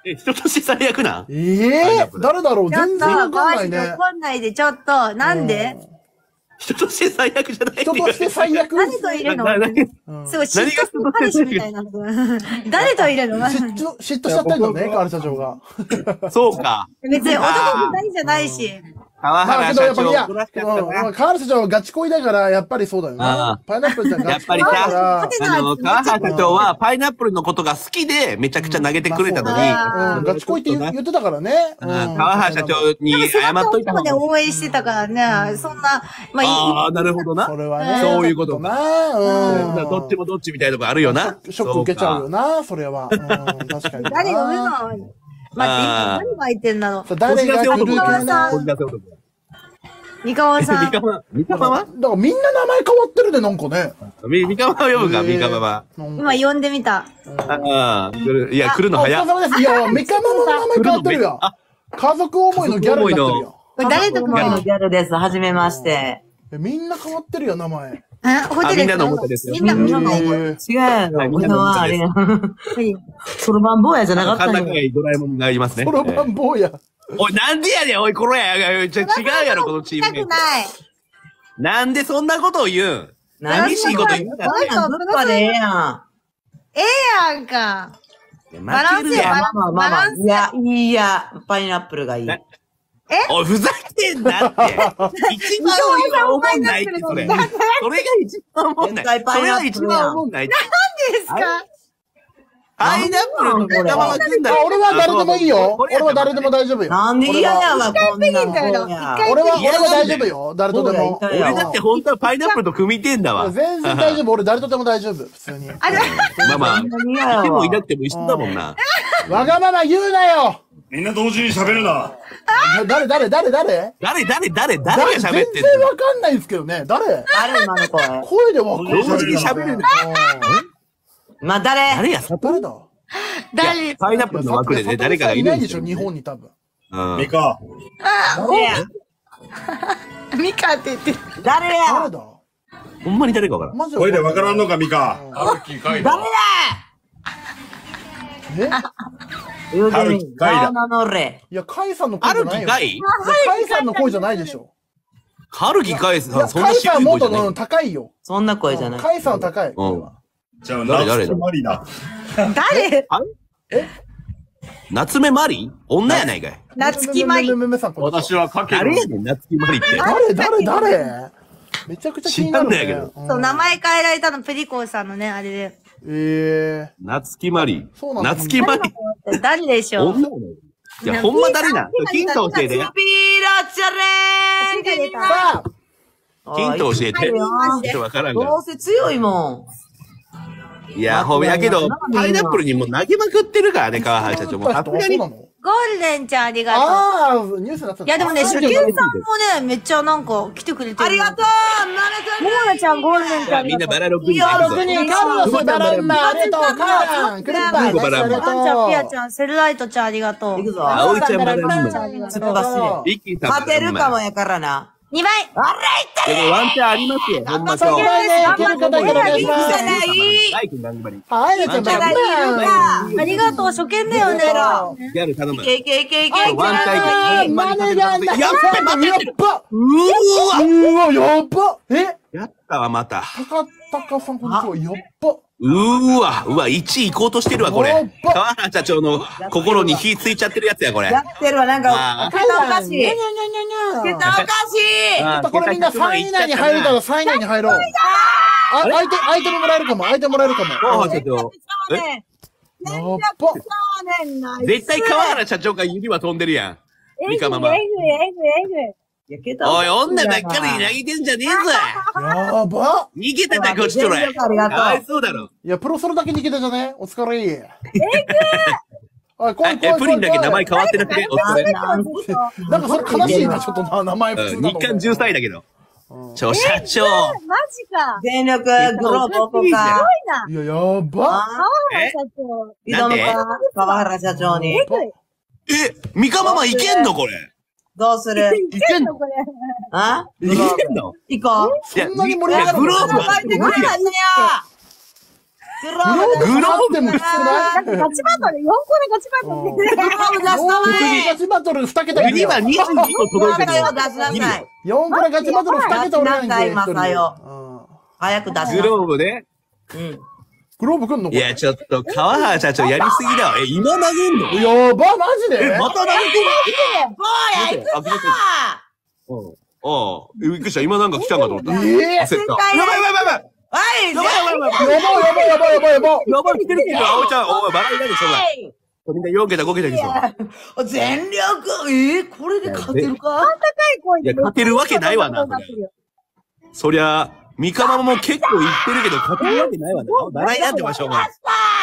え、人として最悪なん？ ええ、誰だろう？ ちょっと、 全然わかんないね。 怒んないで、ちょっと、なんで？ 人として最悪じゃない。 人として最悪。 誰といるの？すごい、嫉妬する彼氏みたいな。誰といるの？ 嫉妬、嫉妬しちゃってんのね、河原社長が。 そうか。 別に男二人じゃないし。 川原社長。いや、 河原社長はガチ恋だから、やっぱりそうだよな。パイナップルちゃんガチ恋だから。 あの、川原社長はパイナップルのことが好きで、めちゃくちゃ投げてくれたのに。 ガチ恋って言ってたからね。 川原社長に謝っといた方が。 応援してたからね、そんな、まあいい。 ああ、なるほどな。 それはね。 そういうことな。 うん。どっちもどっちみたいなとこあるよな。 ショック受けちゃうよな、それは。うん、確かに。 誰が上の、待って、今何が言ってんだろう。 誰が来るかな。 三河さん。 三河三河はだからみんな名前変わってるで、なんかね。 三河は読むか、三河は。 今呼んでみた。 ああ、いや、来るの早っ。 いや、三河の名前変わってるよ。家族思いのギャルになってるよ。 これ誰と組むの？ ギャルです。はじめまして。 みんな変わってるよ、名前。 え、ホテルみんなの元ですよ。 みんなの元。 違うよ。これはあれや。ソロバン坊やじゃなかったの。いドラえもんがいますね。 ソロバン坊や。 おい、なんでやねん、おい、これや。違うやろ、このチーム。 したくない。 なんでそんなことを言うん寂しいこと言うな。 どっかでええやん。 ええやんか。バランスや、 まあまあまあ。いや、いいや、パイナップルがいい。 えおい、ふざけんなって。一番おもんないって、それ。それが一番おもんない。それが一番おもんない。 何ですか？ パイナップルの仲間が来んだ俺は誰でもいいよ。俺は誰でも大丈夫よ。 なんで嫌やわ、こんなの。 俺は、俺は大丈夫よ。誰とでも。 俺だって本当はパイナップルと組みてんだわ。 全然大丈夫。俺誰とでも大丈夫。普通に。 まあまあ、いてもいなくても一緒だもんな。 わがまま言うなよ。 みんな同時に喋るな。 誰誰誰誰誰誰誰誰が喋ってんの？ 全然わかんないんですけどね。誰誰今の声。 声でわかんない。 同時に喋る。 まあ、誰誰や誰だ誰パイナップルの枠でね、誰かがいるいないでしょ、日本に多分。 ミカ。 誰やミカって言ってる。 誰や誰だほんまに誰かわからん。 声でわからんのか、ミカ。 誰だえ春樹海だ。名乗れ。 いや、カイさんの声じゃないよ。 春樹カイさんの声じゃないでしょ。 春樹海さん、そんなカイさんもっと低い声じゃない。 高いよ。 そんな声じゃない。 カイさんは高い。 じゃあ、 誰誰夏マリだ。 誰？ え夏目マリ女やないかい。 夏木マリ。 私はかける。 誰やねん、夏木マリって。 誰誰誰めちゃくちゃ気になるね。 そう、名前変えられたの、ペリコーさんのね、あれで。 ええ。 夏木マリ。 そうなんだ。 夏木マリ。 誰でしょう？ 女やない。いや、ほんま誰なん？ヒント教えて。 スピードチャレンジさあヒント教えて。ヒントわからんから。 どうせ強いもいや、ほんやけど、パイナップルにも投げまくってるからね、川原社長も。さすがに。 ゴールデンちゃんありがとう。 ああ、ニュースになってた。 いやでもね、初見さんもね、めっちゃなんか来てくれてる。 ありがとうモーナちゃん、ゴールデンちゃん。 みんなバラろくにん。 いや、ろくにん。カルロス、バランマ、ありがとう。カラン、クリッパー、 バランマ。 パンちゃん、ピアちゃん、セルライトちゃんありがとう。 行くぞ。 葵ちゃん、バランマ。 突っ走れ。 一気に勝てるかもやからな。 にばい。 あら、いったでもワンチャンありますよ、ほんま今日。 いける方いける方いける方。 はい、くん、頑張り。 はい、じゃあ、バランマ。 ありがとう、初見だよね。 ギャル頼む。 いけいけいけいけ。 ワンタイム。 マネがなやっべ、待ってやっばうーわうわ、やっばえやったわ、また。 高高さん、こんにちは。やっばうーわ、うわ、いちい行こうとしてるわ、これ。川原社長の心に火ついちゃってるやつや、これ。 やってるわ、なんか、桁おかしい。 にゃにゃにゃにゃにゃ。 桁おかしい。 ちょっとこれみんなさんい以内に入れたらさんい以内に入ろう。あ、相手、相手にもらえるかも、相手もらえるかも。 川原社長。えやっば絶対川原社長が指は飛んでるやん。ミカママ。 えぐい、えぐい、えぐい。 おい、女ばっかりに投げてんじゃねえぞ。 やば逃げてた、こっちとら。 ありがとう。 かわいそうだろ。 いや、プロソロだけ逃げたじゃねお疲れ。えぐあ、こえ、プリンだけ名前変わってなくて、お疲れ。 なんかそれ悲しいな、ちょっとな、名前普通なの。 日韓じゅうさいだけど。ちょ、社長。 マジか。 全力、グローブ置こうか。 いや、やばえ挑むか川原社長に。 え、ミカママいけんのこれ。 どうするいけんのあいけんの行こう。 そんなに盛り上がるグローブは書いてくれないんやグローブグローブでもきつくないガチバトル、よんこでガチバトル。 グローブ出すの前ガチバトルに桁ユニバにじゅうにこ届いてるよ。 出しなさい。 よんこでガチバトルに桁おらんけ。 今さよ。早く出しなさい。 グローブね。 うん。 グローブくんのいや、ちょっと、川原社長やりすぎだわ。え、今投げんのやば、マジでえ、また投げてる坊や、行くぞうん。ああ、びっくりした。今なんか来たんかと思った。 ええ焦った。やばいやばいやばいはい、 やばいやばいやばいやばいやばいやばいやばいやばいやばい来てるけど、葵ちゃん、おい、笑いないでしょ、お前。みんなよん桁ご桁来そう。 全力えー、これで勝てるかいや、勝てるわけないわな、そりゃ。そりゃ、三河も結構言ってるけど、勝てるわけないわな。笑いなんてましょうが。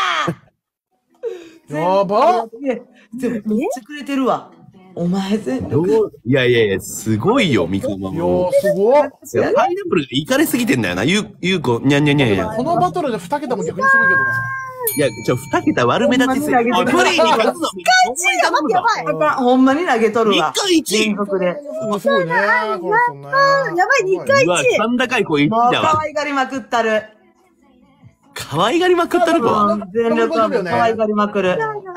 やばめっちゃくれてるわ。お前全力。 いやいやいや、すごいよ、三河も。 いやすごい。 いや、パイナップルがいかれすぎてんだよな。ゆう、ゆうこ、にゃんにゃんにゃんにゃん。 このバトルでに桁も逆にすごいけどな。 いや、ちょ、二桁悪目立ちすぎる。おい、プリンに勝つの。 ほんまに投げとるわ。 日回一連続で。 すごいね。やばい、日回うわ、 一。 甲高い子いっもうだわ。 可愛がりまくったる。 可愛がりまくったる子。 全力は可愛がりまくる。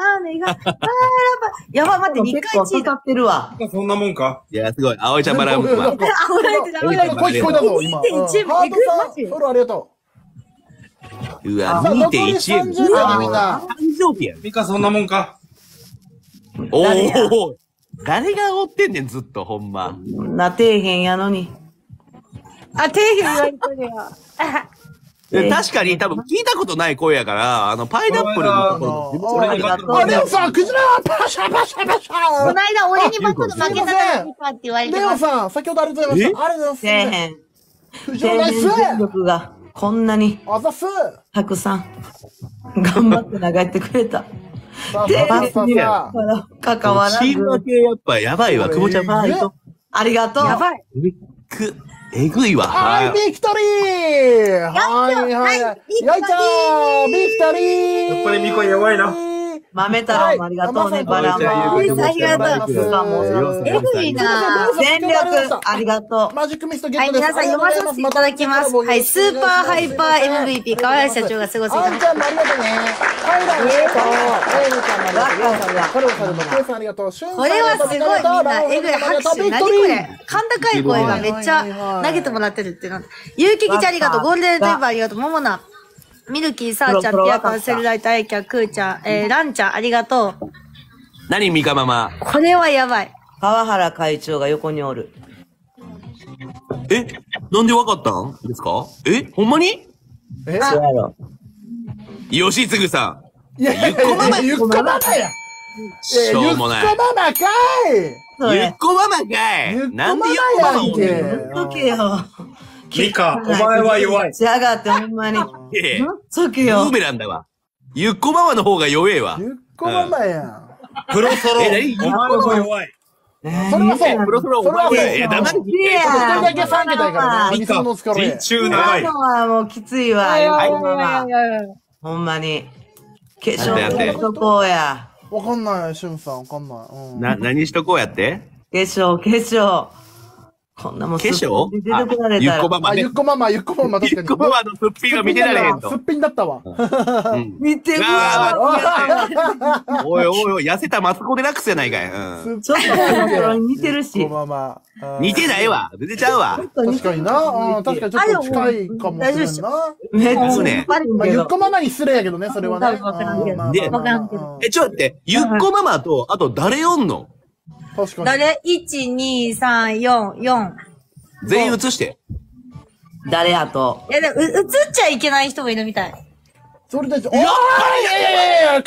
やばい、待って、日結構回一。 かかってるわ。 そんなもんかいや、すごい。葵ちゃんバランスは。 あ、ほら、ってダメだ。 声聞こえたぞ、今。 にてんいちえんハートさん、フォローありがとうわ、 う。 にてんいちえん。 さんじゅうだね、みんな。 誕生日やん。 ミカそんなもんかおお。誰が追ってんねん、ずっと、ほんま。 なてえへんやのに。 あ、底辺言われてるよ。 で確かに多分聞いたことない声やから、あの、パイナップルのところ、 ありがとう。 あ、レオさん、クジラパシャパシャパシこのャ間、俺にバトル負けたからいいかって言われてます。 レオさん、先ほどありがとうございました。ありがとうごせざいます。 えへん。 クジラナイス全力がこんなにあざっすたくさん頑張って投げてくれた。 さあ、 でさあ、さあ、さあ。 関わらず。 チーム分けやっぱやばいわ、久保ちゃん。 えーありがとう。 やばい。 えぐ、えぐいわ。 はい、ビクトリーはい、はい。やいちゃんビクトリーやっぱりミカ弱いな。 豆太郎もありがとうね、バラも。 ありがとう。えぐいな。 全力ありがとう。 マジックミストゲはい、 ットです。 皆さん読まさせていただきます。はい、スーパーハイパー エムブイピー、川原社長がすごすぎあんちゃんもありがとうね。はい、ありがとう。エイムちゃんもありがとう。ヨウさんが、コロさんも、ケイさんありがとう。シュンさんこれはすごいみんな、えぐい拍手。何これ甲高い声がめっちゃ投げてもらってるってな。ゆうききちゃんありがとう。ゴールデンレトリバーありがとう。ももな。ミルキー、さーちゃん、ピアカン、セルライト、アイキャ、クーちゃん、えー、ランちゃん、ありがとう。 何、ミカママ。 これはやばい。 川原会長が横におる。 え、なんでわかったんですか？え、ほんまに？ えそうやろ。 吉嗣さん。 いやいやいや、ゆっこママや。 しょうもない。 ゆっこママかいゆっこママかい。なんでゆっこママをゆっ言っとけよ。 ミカ、お前は弱い。 しやがって、ほんまに。 ええ。 そけブよー。メランだわ。ゆっこママの方が弱えわ。 ゆっこママやん。 プロソロ、 え何お前は弱い。 それはそう。 プロソロお前は、え、黙っていや一人だけさん桁やからね。ミスの疲れ。 人中長い。 今のはもうきついわ。 はい横浜ほんまに。化粧やってやってしとこうや。 わかんない、しゅんさん、わかんない。うん。 な、何しとこうやって化粧、化粧。こんなもん化粧出てこられゆたら。 あ、 っこママねゆっ。こママ、ゆっこママ、確かに。 ゆっこママのすっぴんが見てられへんとすっ。ぴんだったわ。 うん見てくれあおいおいおい、痩せたマツコデラックスやないかい。うん。 ちょっと似てるし。 ゆっこママ。うん似てないわ。出てちゃうわ。 確かにな。うん、確かにちょっと近いかもしれんな。 めっちゃそうねまあ、ゆっこママに失礼やけどね、それはね。 わからんけどうんでまあまあまあうんえ、ちょっと待って、ゆっこママと、あと誰おんの？ 確かに。 誰 ?いち、に、さん、よん、よん。 全員映して。 誰やと。 いや、でも、う映っちゃいけない人もいるみたい。 それで、おーいやいやいやいや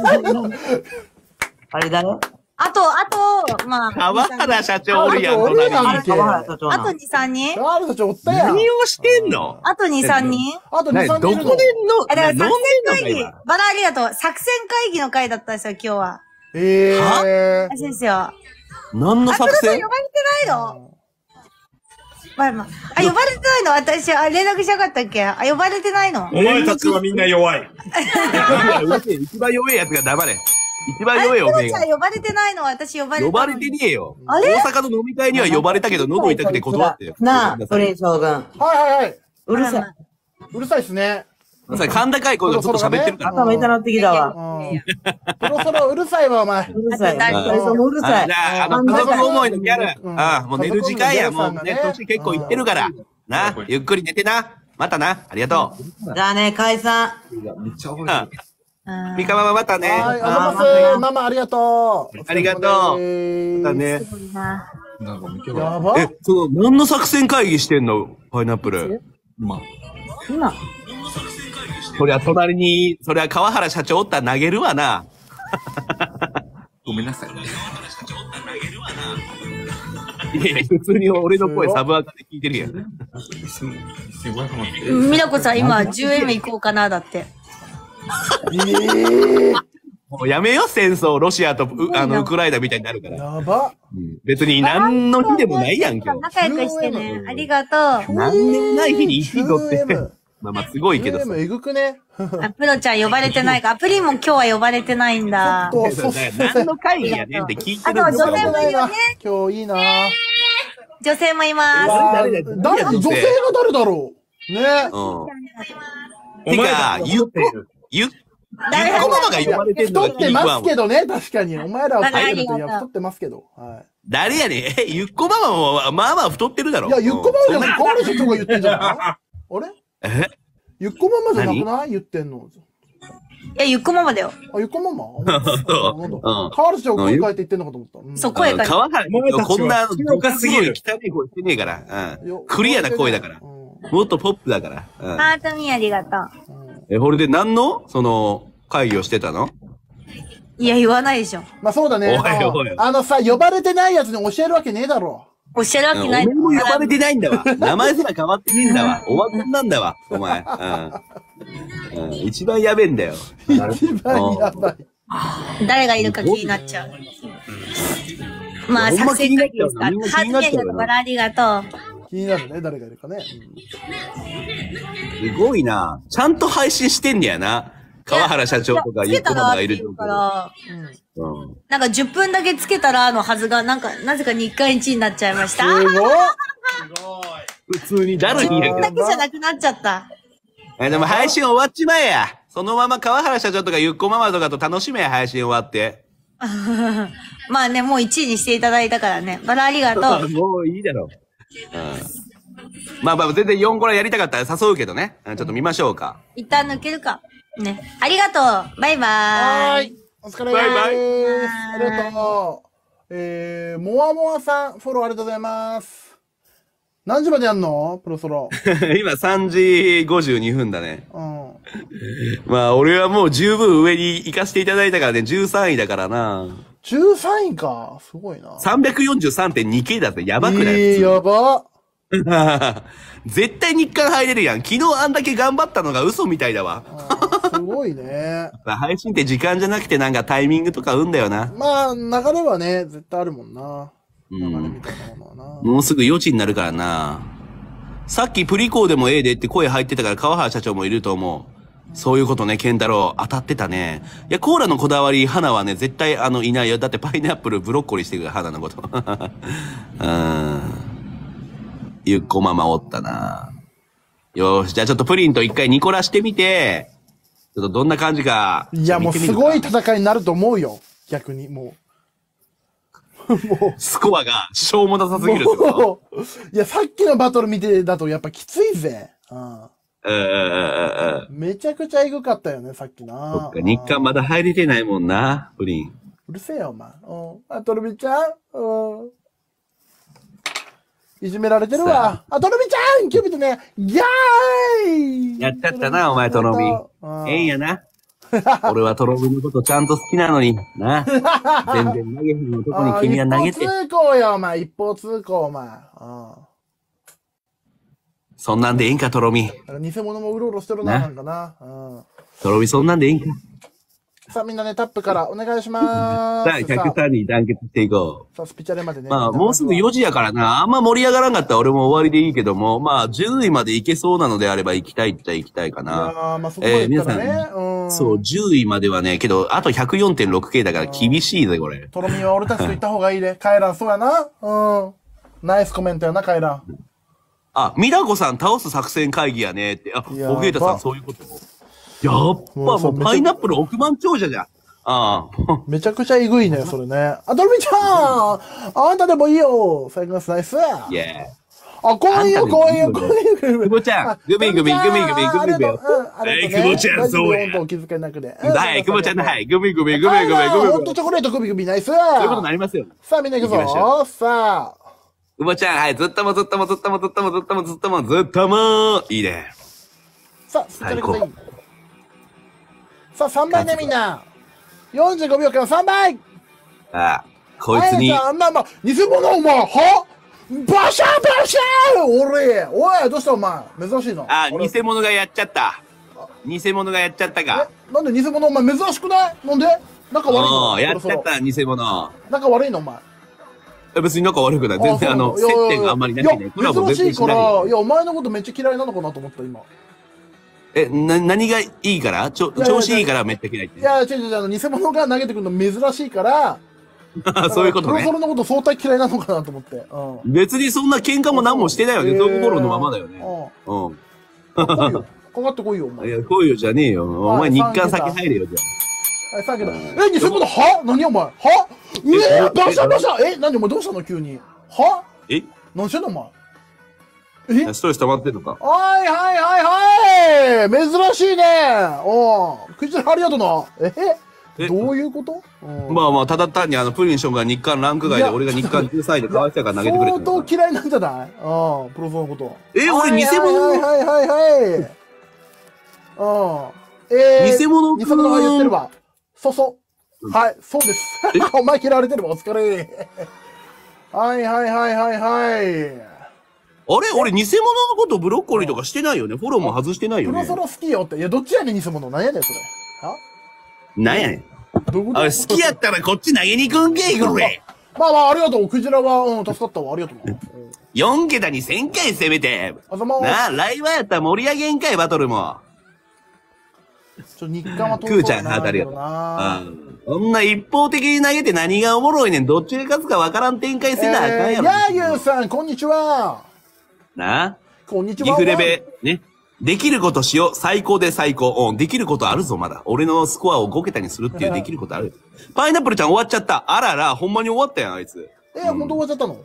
あれ誰あと、あと、まあ。 川原社長おるやん、 俺やん隣に。 け。 川原社長なあとに、さんにん川原社長おったやん。 何をしてんの？ あとに、さんにんあとに、 何さんにんいるのどこでの、 あ、だから作飲ん戦会議でんのか、 バラありがとう。作戦会議の会だったんですよ、今日は。 ええらしいですよ。 今。何のあ、 作戦黒さん呼ばれてないのまあまあ。あ、呼ばれてないの私、あ、連絡しなかったっけあ、呼ばれてないのお前たちはみんな弱い。 いや一番弱いやつが黙れ。一番あれ、 弱いおめえが黒ちゃん。呼ばれてないの私呼ばれて呼ばれてねえよ。 あれ大阪の飲み会には呼ばれたけど、喉痛くて断ってよ。 なあ、プリン将軍。 はいはいはい。 うるさい。 うるさいっすね。 さ、甲高い声がずっと喋ってるから。 頭痛なってきたわ。 そろそろうるさいわ、お前。 うるさい。二人ともうるさい。 じゃあ、あの、家族思いのギャル。ああ、もう寝る時間や。もうね、年結構いってるから。な、ゆっくり寝てな。またな。ありがとう。 じゃあね、解散。 めっちゃ覚えてる。 ミカママまたね。 はい、ありがとうございます。ママありがとう。 ありがとう。またね。 なんか見てば。 やば。 え、そう、何の作戦会議してんのパイナップル。 まあ。 今。 そりゃ隣に、そりゃ川原社長おったら投げるわな。 ごめんなさい。 いやいや、普通に俺の声サブアカで聞いてるやん。 みなこさん今 じゅうエム 行こうかな、だって。 えー、 もうやめよ、戦争、ロシアとうあのウクライナみたいになるから。 やば。 うん、別に何の日でもないやん、今日。 仲良くしてね。ありがとう。 何でもない日に一度って。まあまあ、すごいけどさ。 でもえぐくね。 あ、プロちゃん呼ばれてないか。プリンも今日は呼ばれてないんだ。 そうそうそう。 何の会議やねんって聞いてるんあと女性もいるよね。 今日いいな。 女性もいます。 誰、誰、女性が誰だろうね。 うん。てか、ゆっこ、ゆっ、ゆっこママが呼ばれてるのが太ってますけどね、確かに。お前らは太ってると、いや、太ってますけど。はい。 誰やねん。え、ゆっこママも、まあまあ太ってるだろ。 いや、ゆっこママじゃなくて、河原社長が言ってんじゃないあれえゆっこママじゃなくない言ってんの。 いや、ゆっこママだよ。 あ、ゆっこママ河原社長が声変えて言ってんのかと思った。 そう、声変えて。 川原こんな、どかすぎる汚い声してねえから。うん。クリアな声だから。もっとポップだから。 ハートミーありがとう。 え、これで何のその、会議をしてたの？ いや、言わないでしょ。 まあそうだね。 おいおいあのさ、呼ばれてないやつに教えるわけねえだろ。 教えるわけない。 俺も呼ばれてないんだわ。名前すら変わってねえんだわ。おわこんなんだわ、お前。うん。うん。一番やべえんだよ。 一番やばい。 誰がいるか気になっちゃう。まあ、作戦会議ですか。ハートミーのバラありがとう。 気になるね、誰がいるかね。 すごいな。ちゃんと配信してんねやな。川原社長とかゆっこママがいるから、うん、なんかじゅっぷんだけつけたらのはずが、なんか、なぜか日刊一になっちゃいました。 すごい。 普通にだるいんやけど。 だけじゃなくなっちゃった。 え、でも配信終わっちまえや。そのまま川原社長とかゆっこママとかと楽しめや、配信終わって。 まあね、もういちいにしていただいたからね。バラありがとう。 もういいだろう。うん、まあまあ、全然よんコラやりたかったら誘うけどね。ちょっと見ましょうか。 一旦抜けるか。ね。ありがとう。バイバーイ。 はーい。お疲れ様です。バイバイ。ありがとう。えー、モアモアさん、フォローありがとうございます。何時までやんのプロソロ。 今さんじごじゅうにふんだね。 うん。 まあ、俺はもう十分上に行かせていただいたからね、じゅうさんいだからな。 じゅうさんいか。すごいな。 さんびゃくよんじゅうさんてんにケー だってやばくない？ えー、やば。 絶対日刊入れるやん。昨日あんだけ頑張ったのが嘘みたいだわ。 すごいね。 配信って時間じゃなくてなんかタイミングとか生んだよな。 まあ、流れはね、絶対あるもんな。流れみたいなものはな。 もうすぐよじになるからな。さっきプリコーでもええでって声入ってたから川原社長もいると思う。そういうことね、ケンタロウ。当たってたね。いや、コーラのこだわり、花はね、絶対あの、いないよ。だってパイナップル、ブロッコリーしてくる、花のこと。うん。ゆっこママおったな。よーし、じゃあちょっとプリンと一回ニコラしてみて、ちょっとどんな感じか。 いや、もうすごい戦いになると思うよ。逆に、もう。もう。 スコアが、しょうもなさすぎるってこと？ いや、さっきのバトル見てだとやっぱきついぜ。うん。 うん。 めちゃくちゃエグかったよね、さっきな。 そっか、日韓まだ入れてないもんな、プリン。 うるせえよ、お前。うん。あ、トルビちゃんうん。いじめられてるわ。あ、トルビちゃんキュービットね。ギャーイやっちゃったな、お前、トロミ。ええんやな。俺はトロミのことちゃんと好きなのに、な。全然投げへんのとこに君は投げて。 一方通行よ、お前。一方通行、お前。うん。 そんなんでええんか、トロミ。 偽物もうろうろしてるな、なんかな。うん。 トロミそんなんでええんか。 さあみんなね、タップからお願いしまーす。 さあ、ひゃくさんに団結していこう。さあ、スピチャレまでね。 まあ、もうすぐよじやからな。あんま盛り上がらんかったら俺も終わりでいいけども、まあ、じゅういまで行けそうなのであれば行きたいっちゃ行きたいかな。 いやー、まあそこまで行ったらね。 えー、皆さん、そう、じゅういまではね、けど、あと ひゃくよんてんろくケー だから厳しいぜ、これ。 トロミは俺たちと行った方がいいで。カイラン、そうやな。うん。ナイスコメントやな、カイラン。 あ、ミラコさん倒す作戦会議やねって。あ、ボケータさんそういうことやっぱもうパイナップル億万長者じゃん。ああ。 めちゃくちゃえぐいね、それね。あ、ドルビーちゃんあんたでもいいよ最高です、ナイスイェー。 あ、こういう、こういう、こういう。 久保ちゃん、グミグミ、グミグミ、グミグミ。 はい、 久保ちゃん、そうや。 お気遣いなくで。 はい、久保ちゃん、はい、グミグミ、グミグミ、グミグミ。 ホットチョコレート、グミグミ、ナイス。そういうことになりますよ。 さあ、みんな行くぞ。さあ。 久保ちゃん、はい、ずっともずっともずっともずっともずっともずっともずっとも。いいね。 さあ、最高。さあ、さんばいね、みんな。よんじゅうごびょうかんさんばい。 ああ、こいつに。 あんな、まあ、偽物お前、はバシャーバシャー俺おい、どうしたお前珍しいな。 あ、偽物がやっちゃった。偽物がやっちゃったか。 え、なんで偽物お前珍しくないなんで仲悪いのやっちゃった、偽物。 仲悪いのお前。 別に仲悪くない。全然あの、接点があんまりなくてね。 珍しいから、いや、お前のことめっちゃ嫌いなのかなと思った、今。 え、な、何がいいからちょ、調子いいからめっちゃ嫌いって。 いや、違う違う、あの、偽物が投げてくるの珍しいから、 そういうことね。 プロソロのこと相対嫌いなのかなと思って。 うん、別にそんな喧嘩も何もしてないわけ。そういう心のままだよね。うん。 かかってこいよ、お前。 いや、来いよじゃねえよ。お前日韓先入れよ、じゃあ。はい、さっきだ。え、偽物は何お前はえバシャバシャえ、何お前どうしたの急にはえ何してんのお前えストレス溜まってんのかはいはいはいはい珍しいねおうクイズありがとうな。えどういうこと？ まあまあ、ただ単にあの、プリンションが日韓ランク外で、俺が日韓じゅうさんいでかわいそうやから投げてくれてる。 相当嫌いなんじゃないああ、プロソのこと。 え、俺偽物はいはいはいはい。うん。えー、 偽物偽物が言ってれば。そうそう。はい、そうです。お前嫌われてればお疲れ。はいはいはいはいはい。 あれ俺偽物のことブロッコリーとかしてないよね。フォローも外してないよね。 プロソロ好きよって。いや、どっちやねん偽物。何やねんそれ。はなんやねん。あれ好きやったらこっち投げに行くんけい、これ。 まあまあ、ありがとう。クジラは、うん、助かったわ。ありがとう。 よんけたにせんかい攻めて。なあ、ライブやったら盛り上げんかい、バトルも。 ちょ、日韓はクーちゃんハートありがとう。うん。そんな一方的に投げて何がおもろいねん。どっちで勝つかわからん展開せなあかんやろ。 やーゆうさん、こんにちは。 なあ。 こんにちは。 ギフレベ、ね。できることしよう。最高で最高。うん。できることあるぞ、まだ。俺のスコアをごけたにするっていうできることある。パイナップルちゃん終わっちゃった。あらら、ほんまに終わったやん、あいつ。 えー、ほんと終わっちゃったの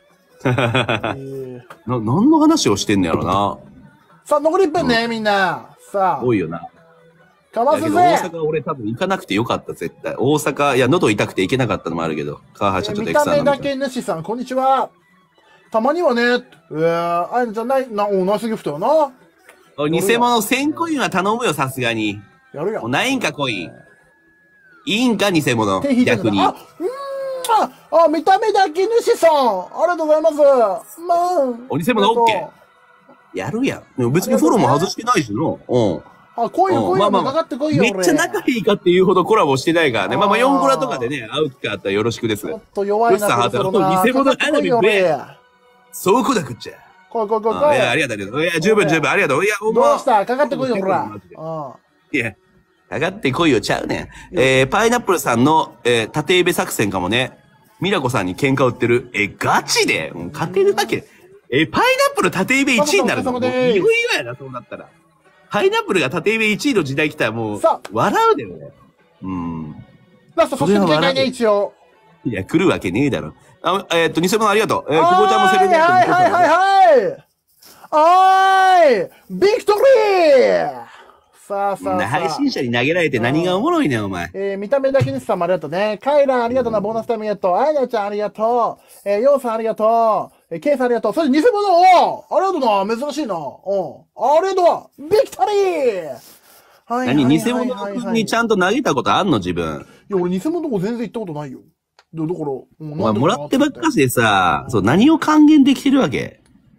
な、何の話をしてんのやろな。 さあ、残りいっぷんね、うん、みんな。さあ。 多いよな。 かますぜ。 大阪俺多分行かなくてよかった、絶対。大阪、いや、喉痛くて行けなかったのもあるけど。川橋ちょっとエクサ見た目だけ主さん、こんにちは。たまにはね、えー、あいのじゃない、な、お、ナイスギフトよな。 偽物せんコインは頼むよ、さすがに。 やるよ。 ないんか、コイン。いいんか、偽物。逆に。 あ、うんあ、あ、見た目だけ主さん。ありがとうございます。まあ。 お偽物オッケー。やるやん。でも別にフォローも外してないしな。うん。 あ、来いよ来いよ。かかってこいよ。 めっちゃ仲いいかっていうほどコラボしてないからね。まあまあ、よんコラとかでね、会う機会あったらよろしくです。ちょっと弱いな。 よっさん、偽物花火ブレそうこだくっちゃ。 来い来い来い来い。 いや、ありがとう。いや、十分十分、ありがとう。いや、お前。どうしたかかってこいよ、ほら。 いや、かかってこいよ、ちゃうねん。えー、パイナップルさんの、えー、縦指作戦かもね。ミラコさんに喧嘩売ってる。え、ガチで勝てるだけ。え、パイナップル縦指いちいになるのもういよいよやな、そうなったら。パイナップルが縦指いちいの時代来たらもう、笑うでよね。うん。 ラスト、そして限界ね、一応。 いや、来るわけねえだろ。あ、えー、っと、偽物ありがとう。えー、久保ちゃんもセレブレートはいはいはいはいはいビクトリーさあさあさあ。 配信者に投げられて何がおもろいねん、お前。 えー、見た目だけにさんもありがとうね。カイランありがとうな、ボーナスタイムありがとう。アイナちゃんありがとう。えー、ヨウさんありがとう。えー、ケイさんありがとう。それ偽物おありがとうな、珍しいな。うん。ありがとうビクトリーはい。何、偽物にちゃんと投げたことあんの、自分。 いや、俺偽物も全然行ったことないよ。だから、お前もらってばっかしでさ、そう、何を還元できてるわけ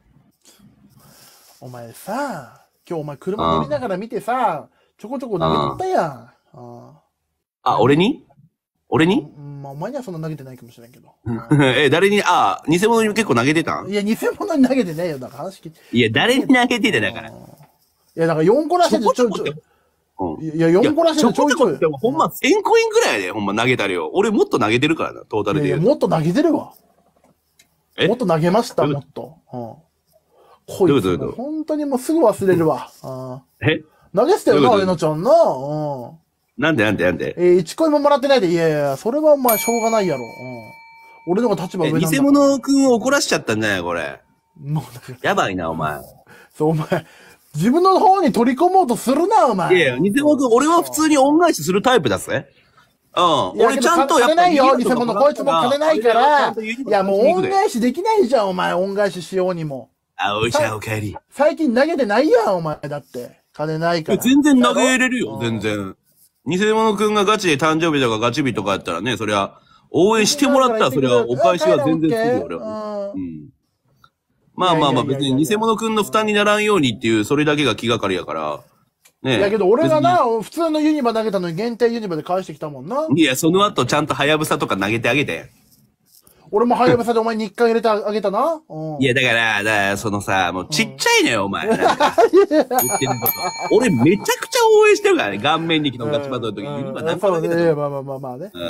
お前さ、今日お前車乗りながら見てさ、ちょこちょこ投げとったやん。 あ, あ、俺に俺にまあ、お前にはそんな投げてないかもしれんけど。 え、誰に、あ、偽物に結構投げてたんいや、偽物に投げてねえよ。だから話聞いて。 いや、誰に投げてただから。いや、だからよんこらしててちょいちょい。うん、いや、よんこらしててちょいちょい。 でもほんませんコインぐらいでほんま投げたるよ。俺もっと投げてるからな、トータルで。 いや、もっと投げてるわ。えもっと投げました、もっと。うん。こいつ、本当にもうすぐ忘れるわ。 え投げ捨てよな、 どういうことえのちゃんな。うん。 なんでなんでなんでえー、いちコインももらってないで、いやいや、それはお前しょうがないやろ。うん。俺の方が立場え、 上なんだ。 偽物くんを怒らしちゃったんじゃないこれ。 もうやばいな、お前。 そう、お前、自分の方に取り込もうとするな、お前。 いやいや、偽物くん、俺は普通に恩返しするタイプだぜ。うん。 いや俺ちゃんとやっぱ金ないよ、偽とか物。こいつも金ないから。いや、もう恩し。 返しできないじゃん、お前。恩返ししようにも。 あ、おいしゃ、おかえり。 最近投げてないやん、お前。だって。金ないから。 全然投げれるよ、全然。偽物くんがガチで誕生日とかガチ日とかやったらね、そりゃ、応援してもらったら、それはお返しは全然するよ、俺は。うん。まあまあまあ、別に偽物くんの負担にならんようにっていう、それだけが気がかりやから。ねえ。 いやけど俺がな、普通のユニバ投げたのに限定ユニバで返してきたもんな。 いや、その後ちゃんとハヤブサとか投げてあげて。 俺もハヤブサでお前に日刊入れてあげたな。うん。 いや、だから、だから、そのさ、もうちっちゃいのよ、お前。言ってること。俺めちゃくちゃ応援してるからね、顔面力のガチバトルの時にユニバ何そうね、まあまあまあまあね。 うん。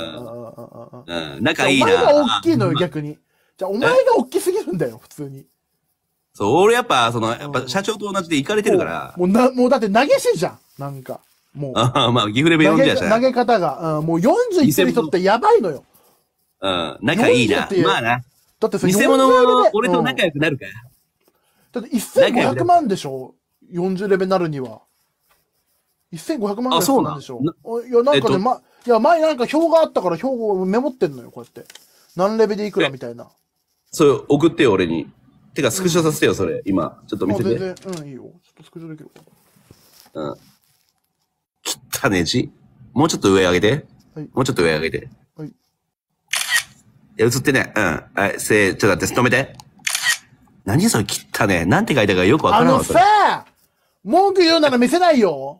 うん。仲いいな。 お前が大きいのよ、逆に。じゃあ、お前が大きすぎるんだよ、普通に。 そう、俺やっぱ、その、やっぱ社長と同じで行かれてるから。 もうな、もうだって投げしじゃん。なんか。もう。 ああ、まあ、岐阜レベルよんじゅうやし投げ方が、うん、もうよんじゅういってる人ってやばいのよ。 うん、仲いいな。まあな。 だってそれ、偽物は俺と仲良くなるから。 だってせんごひゃくまんでしょ ?よんじゅう レベルになるには。せんごひゃくまんぐらい必要なんでしょいや、なんかね、ま、いや、前なんか表があったから表をメモってんのよ、こうやって。何レベルでいくらみたいな。 それ、送ってよ、俺に。てか、スクショさせてよ、それ。今。ちょっと見せて。 全然、うん、いいよ。ちょっとスクショできるか。 うん。汚ね字。もうちょっと上上げて。 はい。 もうちょっと上上げて。 はい。 いや、映ってね。うん。はい、せー、ちょっと待って、止めて。何それ汚ね。なんて書いたかよくわからんわ。 あのさ、文句言うなら見せないよ。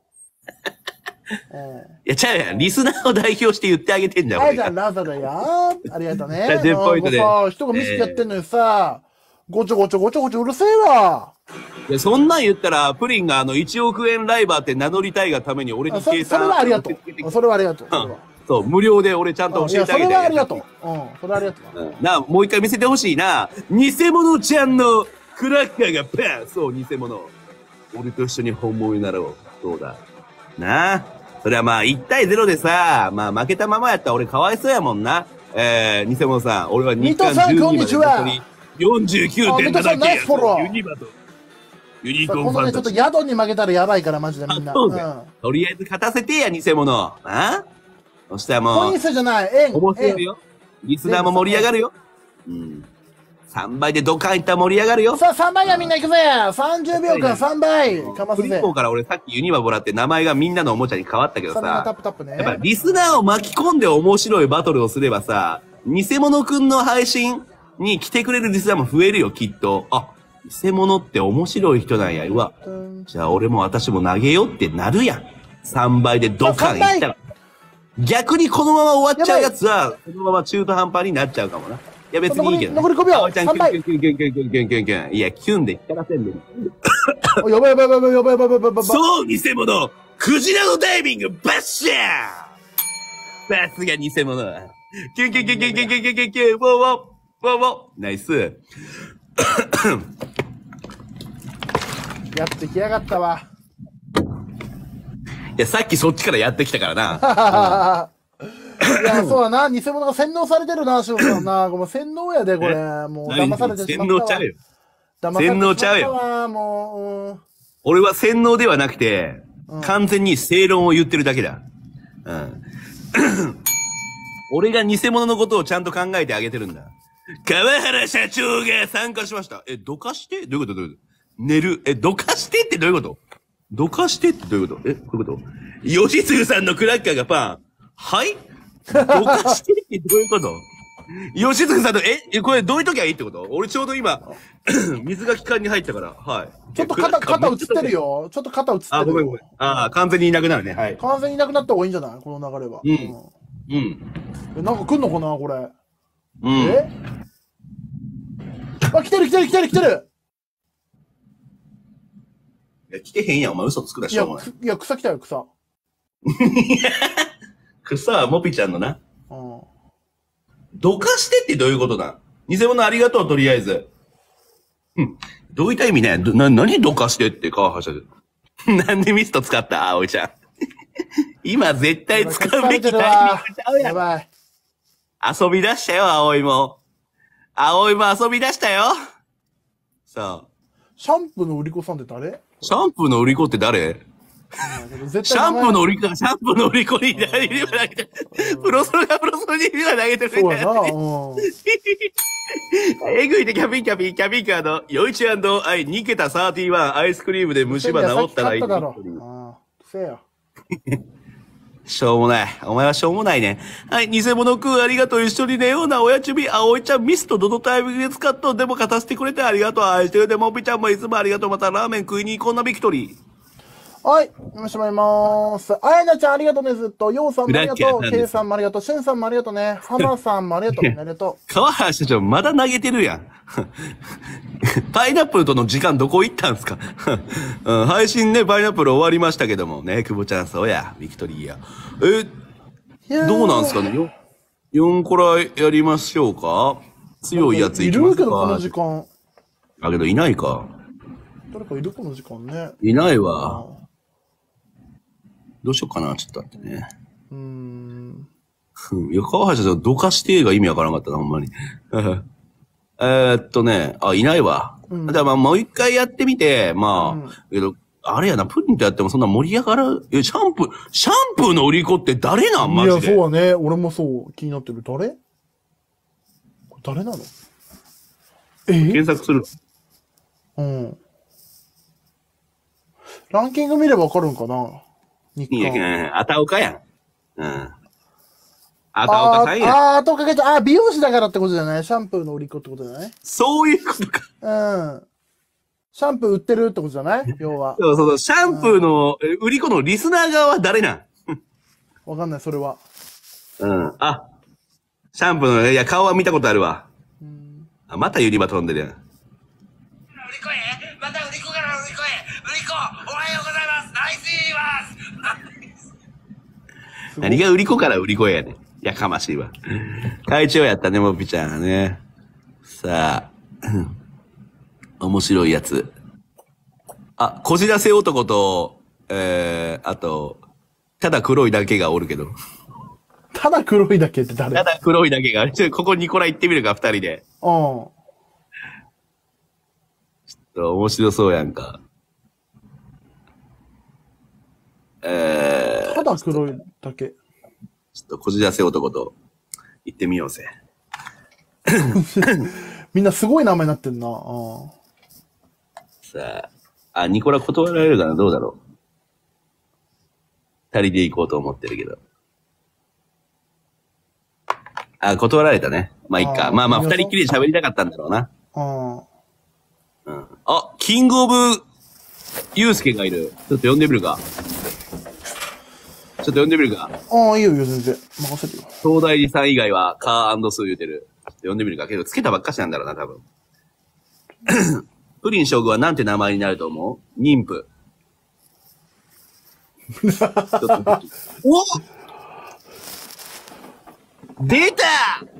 いや、ちゃうやん。リスナーを代表して言ってあげてんじゃん。 はい、じゃあ、ラザだよ。ありがとうね。 じゃあ、ポイントで。 さ、人が見せてやってんのにさ、ごちょごちょごちょごちょうるせえわ。 いや、そんなん言ったら、プリンがあの、いちおくえんライバーって名乗りたいがために俺に計算。 それはありがとう。それはありがとう。 そう、無料で俺ちゃんと教えてあげて。 それはありがとう。うん、それはありがとう。 なあ、もう一回見せてほしいな。偽物ちゃんのクラッカーがパン。そう、偽物。俺と一緒に本物になろう。どうだ。なあ。それはまあ、いちたいゼロでさ、まあ負けたままやったら俺かわいそうやもんな。えー、偽物さん、俺は日韓じゅうにまで残り よんじゅうきゅうてんなな 件。ユニバと。ユニコーンファンちょっと宿に負けたらやばいから、マジでみんな。 そうだ。とりあえず勝たせてや、偽物。なあそしたらもう。 コイン数じゃない、円。 面白いよ。リスナーも盛り上がるよ。うん。さんばいでドカンいったら盛り上がるよ。 さあ、さんばいやみんな行くぜ !さんじゅうびょうかんさんばいかますぜ。 フリッポーから俺さっきユニバもらって名前がみんなのおもちゃに変わったけどさ。 タップタップね。 やっぱリスナーを巻き込んで面白いバトルをすればさ、偽物くんの配信に来てくれるリスナーも増えるよ、きっと。あ、偽物って面白い人なんや。うわ。じゃあ俺も私も投げようってなるやん。さんばいでドカンいったら。逆にこのまま終わっちゃうやつは、このまま中途半端になっちゃうかもな。いや別にいいけど、ね。 残りごびょう。 ちゃん、キュンキュンキュンキュンキュンキュンキュンキュンキュン。いや、キュンで光らせんでる。 やばいやばいやばいやばいやばいやばいやばい。 そう、偽物クジラのダイビングバッシャーさすが偽物キュンキュンキュンキュンキュンキュンキュンキュンキュンウォーウォーウォーウォーナイスやってきやがったわ。 いや、さっきそっちからやってきたからな。 いや、そうだな。偽物が洗脳されてるな、しょうさんな。ごめん、洗脳やで、これ。もう、騙されてしまったわ。 洗脳ちゃうよ。 騙されてしまったわ。 洗脳ちゃうよ。 もう、うん、 俺は洗脳ではなくて、うん、完全に正論を言ってるだけだ。うん。俺が偽物のことをちゃんと考えてあげてるんだ。川原社長が参加しました。え、どかしてどういうことどういうこと寝る。え、どかしてってどういうことどかしてってどういうことえ、こういうこと吉次さんのクラッカーがパン。はいどかしてってどういうこと吉次さんの、え、これどういう時がいいってこと俺ちょうど今、水が気管に入ったから、はい。 ちょっと肩、肩映ってるよ。ちょっと肩映ってるよ。 あ、ごめんごめん。ああ、完全にいなくなるね。はい。 完全にいなくなった方がいいんじゃないこの流れは。 うん。うん。 え、なんか来んのかなこれ。 うん。えあ、来てる来てる来てる来てるいや、来てへんやん。お前嘘つくだしょ、お前。 いや、草来たよ、草。 草はモピちゃんのな。 うん。 どかしてってどういうことだ偽物ありがとう、とりあえず。うん。どういった意味ねな、なにどかしてって、川原社長。 なんでミスト使った葵ちゃん。今絶対使うべきタイミングちゃうやん。 やばい。 遊び出したよ、葵も。葵も遊び出したよ。さあ。 シャンプーの売り子さんって誰？ シャンプーの売り子って誰？シャンプーの売り子がシャンプーの売り子に投げてプロソロがプロソロに投げてるみたいな。そうやな。えぐいでキャピンキャピンキャピンカーのよいちアイに桁さんじゅういちアイスクリームで虫歯治ったらいい。 せや。 しょうもない。お前はしょうもないね。はい、偽物食うありがとう。一緒に寝ような。親ちび、あおいちゃん、ミストどのタイミングで使っとんでも勝たせてくれてありがとう。愛してるでもぴちゃんもいつもありがとう。またラーメン食いに行こんなビクトリー。 はい、よろしくお願いします。あやなちゃんありがとうね、ずっと。ようさんもありがとう。けいさんもありがとう。しゅんさんもありがとうね。はまさんもありがとう。ありがとう。 川原社長、まだ投げてるやん。パイナップルとの時間どこ行ったんすか、うん、配信ね、パイナップル終わりましたけどもね、久保ちゃん、そうや、ビクトリーや。え、どうなんすかね ?よん 個らいやりましょうか強いやついきますか？ いるけど、この時間。 あ、けどいないか。 誰かいるこの時間ね。 いないわ。どうしようかな、ちょっと待ってね。 うーん。 いや、川原社長、どかしてが意味わからなかったな、ほんまに。えっとね、あ、いないわ。うん、じゃあまあ、もう一回やってみて、まあ、うん、けど、あれやな、プリンとやってもそんな盛り上がる、え、シャンプー、シャンプーの売り子って誰なんマジで。 いや、そうはね、俺もそう気になってる。誰？誰なの？え？ 検索する。 うん。ランキング見ればわかるんかな？ いやいや、あたおかやん。うん。あたおかさんやん。 ああ、あたおかけちゃ、あ、美容師だからってことじゃない？シャンプーの売り子ってことじゃない？ そういうことか。 うん。シャンプー売ってるってことじゃない要は。 そうそうそう。シャンプーの、うん、売り子のリスナー側は誰なんわかんない、それは。 うん。あ、シャンプーの、いや、顔は見たことあるわ。うん、あ、またユニバ飛んでるやん。売り子へまた売り子から売り子へ売り子おはようございますナイス言います何が売り子から売り子やねん。やかましいわ。会長やったね、もぴちゃんね。さあ。面白いやつ。あ、こじらせ男と、えー、あと、ただ黒いだけがおるけど。 ただ黒いだけって誰？ ただ黒いだけが。ちょっとここニコラ行ってみるか、二人で。 うん。ちょっと面白そうやんか。えー。 ただ黒いだけ。 ちょっとこじらせ男と行ってみようぜ。 みんなすごい名前になってんな。うん。 さあ、あ、ニコラ断られるかなどうだろう二人で行こうと思ってるけど。あ、断られたね。まあ、いっか。まあまあ、二人っきりで喋りたかったんだろうな。うん。あ、キングオブ、ユースケがいる。ちょっと呼んでみるか。ちょっと呼んでみるか。 ああ、いいよ、全然。任せるよ。 東大寺さん以外は、カー&スー言うてる。ちょっと呼んでみるか。けど、つけたばっかしなんだろうな、多分。プリン将軍はなんて名前になると思う？妊婦。お！出た！